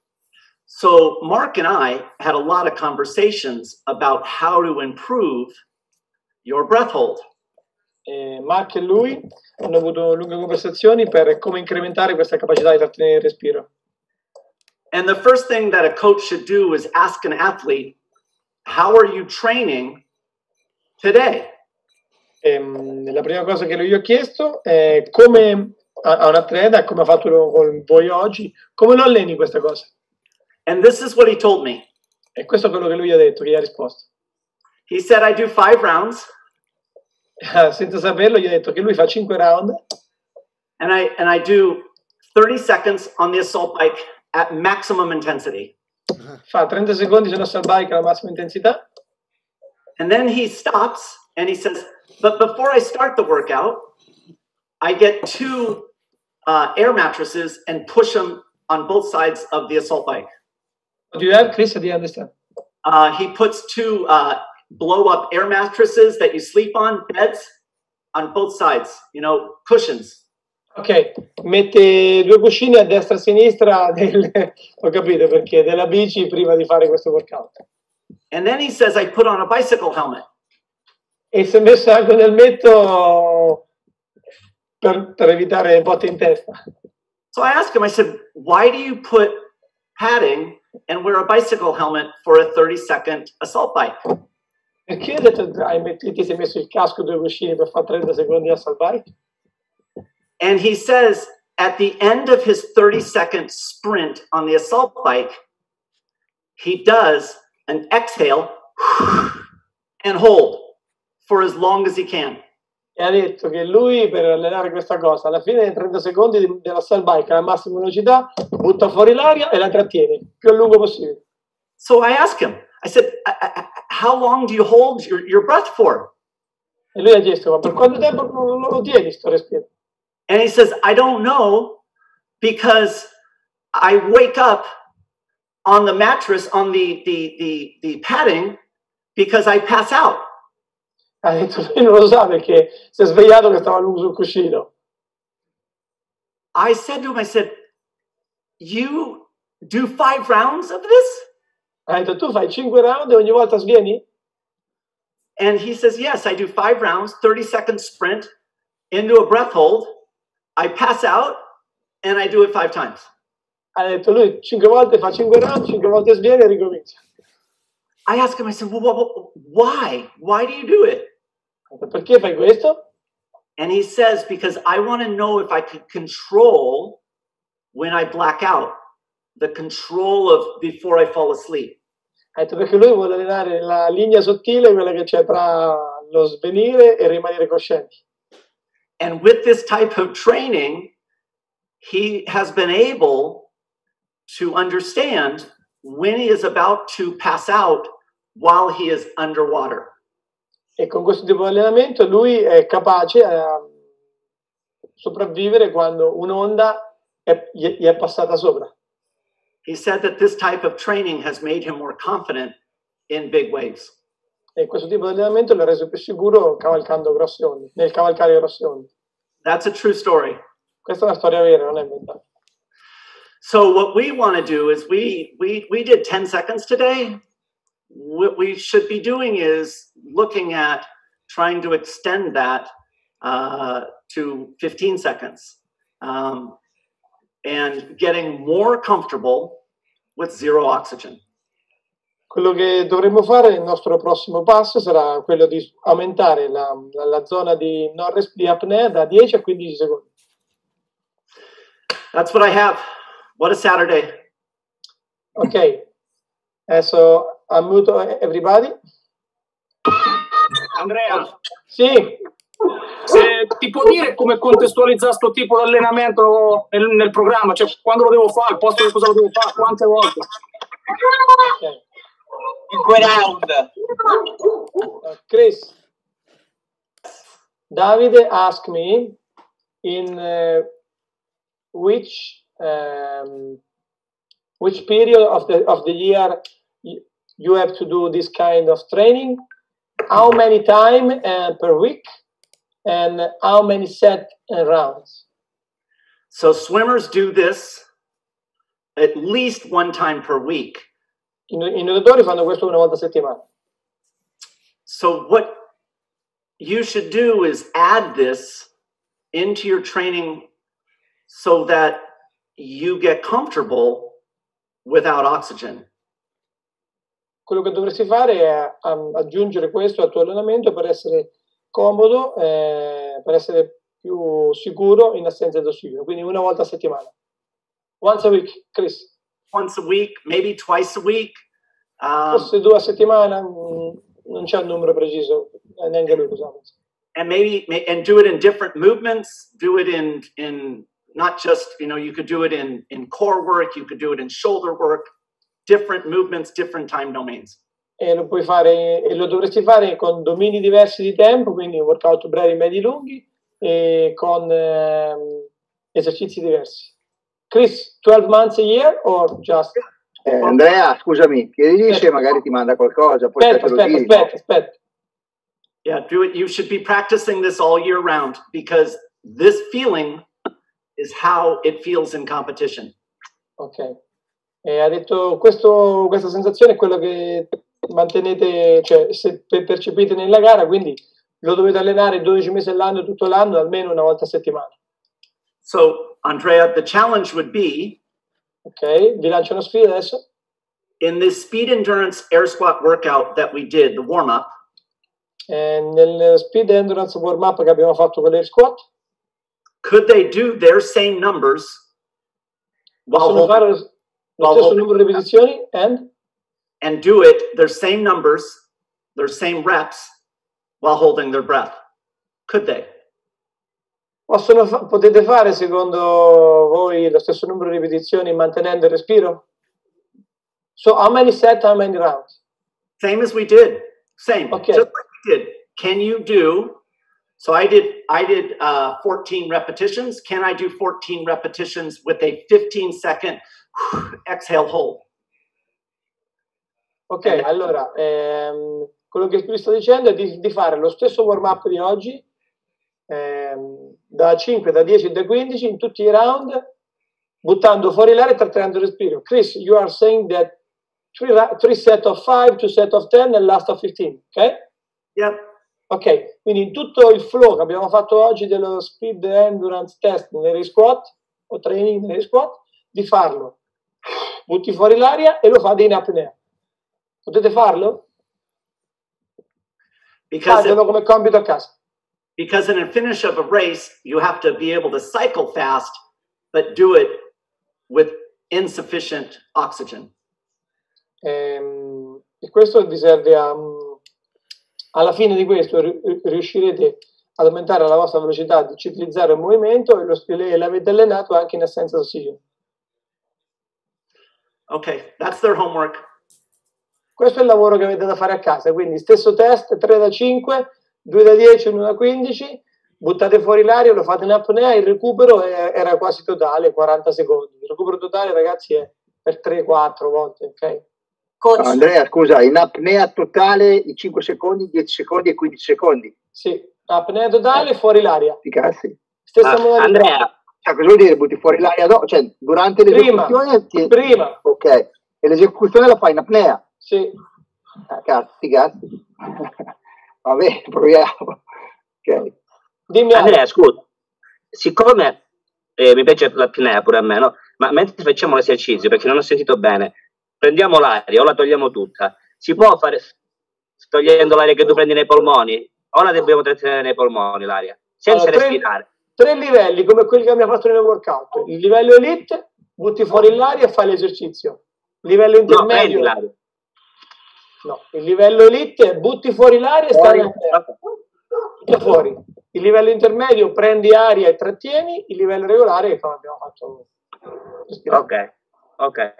So Mark and I had a lot of conversations about how to improve your breath hold. E Mark e lui hanno avuto lunghe conversazioni per come incrementare questa capacità di trattenere il respiro. And the first thing that a coach should do is ask an athlete, how are you training today? E, mm, la prima cosa che gli ho chiesto è come a, a un atleta, come ha fatto con voi oggi, come lo alleni questa cosa? And this is what he told me. E questo è quello che lui ha detto, che gli ha risposto. He said, I do five rounds Senza saperlo gli ha detto che lui fa cinque round and I and I do thirty seconds on the assault bike at maximum intensity. fa trenta secondi sulla assault bike alla massima intensità And then he stops and he says, but before I start the workout, I get two uh, air mattresses and push them on both sides of the assault bike. do you have, Chris, do you understand? Uh, he puts two uh, blow-up air mattresses that you sleep on, beds, on both sides, you know, cushions. Ok, mette due cuscini a destra e a sinistra del, ho capito perché, della bici prima di fare questo workout. And then he says, I put on a bicycle helmet. E si è messo anche un elmetto per, per evitare botte in testa. So I asked him, I said, why do you put padding and wear a bicycle helmet for a thirty second assault bike? Perché ho detto, hai metti- ti sei messo il casco e due cuscini per fare trenta secondi a assault bike? And he says, at the end of his thirty second sprint on the assault bike, he does an exhale and hold for as long as he can. E ha detto che lui, per allenare questa cosa, alla fine dei trenta secondi di- dell'assault bike alla massima velocità, butta fuori l'aria e la trattiene più a lungo possibile. So I asked him, I said, "I- I- I- how long do you hold your, your breath for? E lui ha chiesto, ma per quanto tempo lo, lo tieni sto respiro? And he says, I don't know because I wake up on the mattress, on the, the, the, the padding, because I pass out. Ha detto, lui non lo sa perché si è svegliato che stava lungo sul cuscino. I said to him, I said, you do five rounds of this? Ha detto, tu fai cinque round e ogni volta svieni? And he says, yes, I do five rounds, thirty second sprint into a breath hold. I pass out and I do it five times. Ha detto, lui cinque volte fa cinque round, cinque volte sviene e ricomincia. I asked him, I said, well, well, why? Why do you do it? Ha detto, perché fai questo? And he says, because I want to know if I could control when I black out, the control of before I fall asleep. Ha detto, perché lui vuole allenare la linea sottile, quella che c'è tra lo svenire e rimanere coscienti. And with this type of training, he has been able to understand when he is about to pass out while he is underwater. E con questo tipo di allenamento lui è capace a sopravvivere quando un'onda è, gli è passata sopra. He said that this type of training has made him more confident in big waves. E questo tipo di allenamento l'ha reso più sicuro cavalcando grosse onde, nel cavalcare grosse onde. That's a true story. Questa è una storia vera, non è inventata. So what we want to do is we we we did ten seconds today. What we should be doing is looking at trying to extend that uh, to fifteen seconds um, and getting more comfortable with zero oxygen. Quello che dovremmo fare, il nostro prossimo passo, sarà quello di aumentare la, la, la zona di, non res- di apnea da dieci a quindici secondi. That's what I have. What a Saturday. Ok, uh, so I mute everybody. Andrea, sì. Se ti può dire come contestualizza questo tipo di allenamento nel, nel programma, cioè quando lo devo fare, al posto di cosa lo devo fare, quante volte? Okay. cinque round. Uh, Chris, Davide asked me in uh, which um, which period of the of the year you have to do this kind of training, how many time uh, per week, and how many set and rounds. So swimmers do this at least one time per week. I, I nuotatori fanno questo una volta a settimana. So what you should do is add this into your training so that you get comfortable without oxygen. Quello che dovresti fare è aggiungere questo al tuo allenamento per essere comodo, eh, per essere più sicuro in assenza di ossigeno. Quindi una volta a settimana. Once a week, Chris. Once a week, maybe twice a week. Um, Forse due a settimana, non c'è un numero preciso, neanche lui lo sa. And maybe and do it in different movements. Do it in in not just, you know, you could do it in in core work. You could do it in shoulder work. Different movements, different time domains. E lo puoi fare, e lo dovresti fare con domini diversi di tempo, quindi workout brevi, medi, lunghi e con eh, esercizi diversi. Chris, twelve months a year or just? Eh, Andrea, scusami, chiedigli se magari ti manda qualcosa. Poi aspetta, aspetta, aspetta, aspetta. Yeah, do it. You should be practicing this all year round because this feeling is how it feels in competition. Ok. E ha detto questo, questa sensazione è quello che mantenete, cioè se percepite nella gara, quindi lo dovete allenare dodici mesi all'anno, tutto l'anno, almeno una volta a settimana. So, Andrea, the challenge would be, ok, vi lancio una sfida adesso. In this speed endurance air squat workout that we did, the warm up, eh, nel speed endurance warm up che abbiamo fatto con l'air squat, could they do their same numbers while possono fare holding, lo stesso numero di ripetizioni and and do it their same numbers, their same reps while holding their breath? Could they? Possono fa- potete fare secondo voi lo stesso numero di ripetizioni mantenendo il respiro? So how many set, how many rounds? Same as we did. Same. Okay. Just like we did. Can you do? So I did. I did uh, fourteen repetitions. Can I do fourteen repetitions with a fifteen second exhale hold? Ok, allora, ehm, quello che vi sto dicendo è di, di fare lo stesso warm-up di oggi, ehm, da cinque, da dieci e da quindici in tutti i round, buttando fuori l'aria e trattenendo il respiro. Chris, you are saying that three, three set of five, two set of ten and last of fifteen, ok? Yep. Ok, quindi in tutto il flow che abbiamo fatto oggi dello speed endurance test nelle squat o training nelle squat, di farlo. Butti fuori l'aria e lo fate in apnea. Potete farlo? Fatelo come compito a casa. Because in a finish of a race, you have to be able to cycle fast, but do it with insufficient oxygen. Ehm, e questo vi serve a, alla fine di questo riuscirete ad aumentare la vostra velocità di ciclizzare il movimento e, lo, e l'avete allenato anche in assenza di ossigeno. Ok, that's their homework. Questo è il lavoro che avete da fare a casa, quindi stesso test, tre da cinque, due da dieci, uno da quindici, buttate fuori l'aria, lo fate in apnea, il recupero è, era quasi totale, quaranta secondi. Il recupero totale, ragazzi, è per tre quattro volte, ok? No, Andrea, scusa, in apnea totale i cinque secondi, dieci secondi e quindici secondi. Sì, apnea totale e fuori l'aria. Ti cazzi. Stessa ah, modalità. Andrea, cioè, cosa vuol dire butti fuori l'aria? No? Cioè, durante l'esecuzione? Prima, ti... prima. Ok, e l'esecuzione la fai in apnea? Sì. Ah, cazzo, ti cazzi. Vabbè, proviamo. Okay. Dimmi, Andrea, scusa, siccome eh, mi piace l'apnea pure a me, no? Ma mentre facciamo l'esercizio, perché non ho sentito bene, prendiamo l'aria o la togliamo tutta? Si può fare togliendo l'aria che tu prendi nei polmoni? O la dobbiamo trattenere nei polmoni l'aria? Senza allora, respirare. Tre, tre livelli, come quelli che abbiamo fatto nel workout. Il livello elite, butti fuori l'aria e fai l'esercizio. Il livello intermedio... No, prendi l'aria. No, il livello elite è butti fuori l'aria e stai in e fuori. Il livello intermedio prendi aria e trattieni, il livello regolare è come abbiamo fatto. Ok, ok.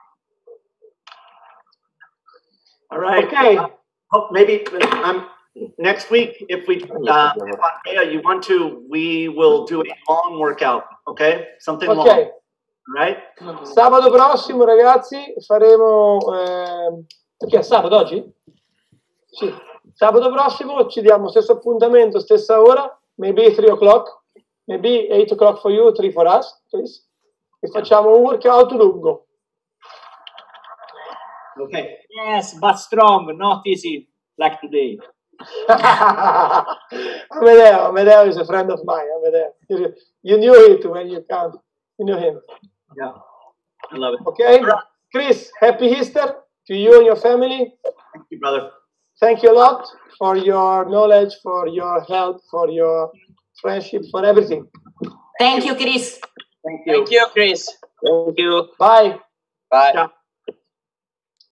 All right. Okay. Oh, maybe um, next week, if we, uh, if Andrea, you want to, we will do a long workout. Okay, something okay. long. Right? Sabato prossimo, ragazzi, faremo. Eh, Perché è sabato oggi? Sì. Sabato prossimo ci diamo stesso appuntamento, stessa ora, maybe three o'clock, maybe eight o'clock for you, three for us, please. E facciamo un workout lungo. Okay. Yes, but strong, not easy like today. Amedeo, Amedeo is a friend of mine. Amedeo. You, you knew it when you come. You knew him. Yeah, I love it. Okay, Chris, happy Easter to you and your family. Thank you, brother. Thank you a lot for your knowledge, for your help, for your friendship, for everything. Thank you, Chris. Thank you. Thank you, Chris. Thank you. Bye. Bye. Ciao.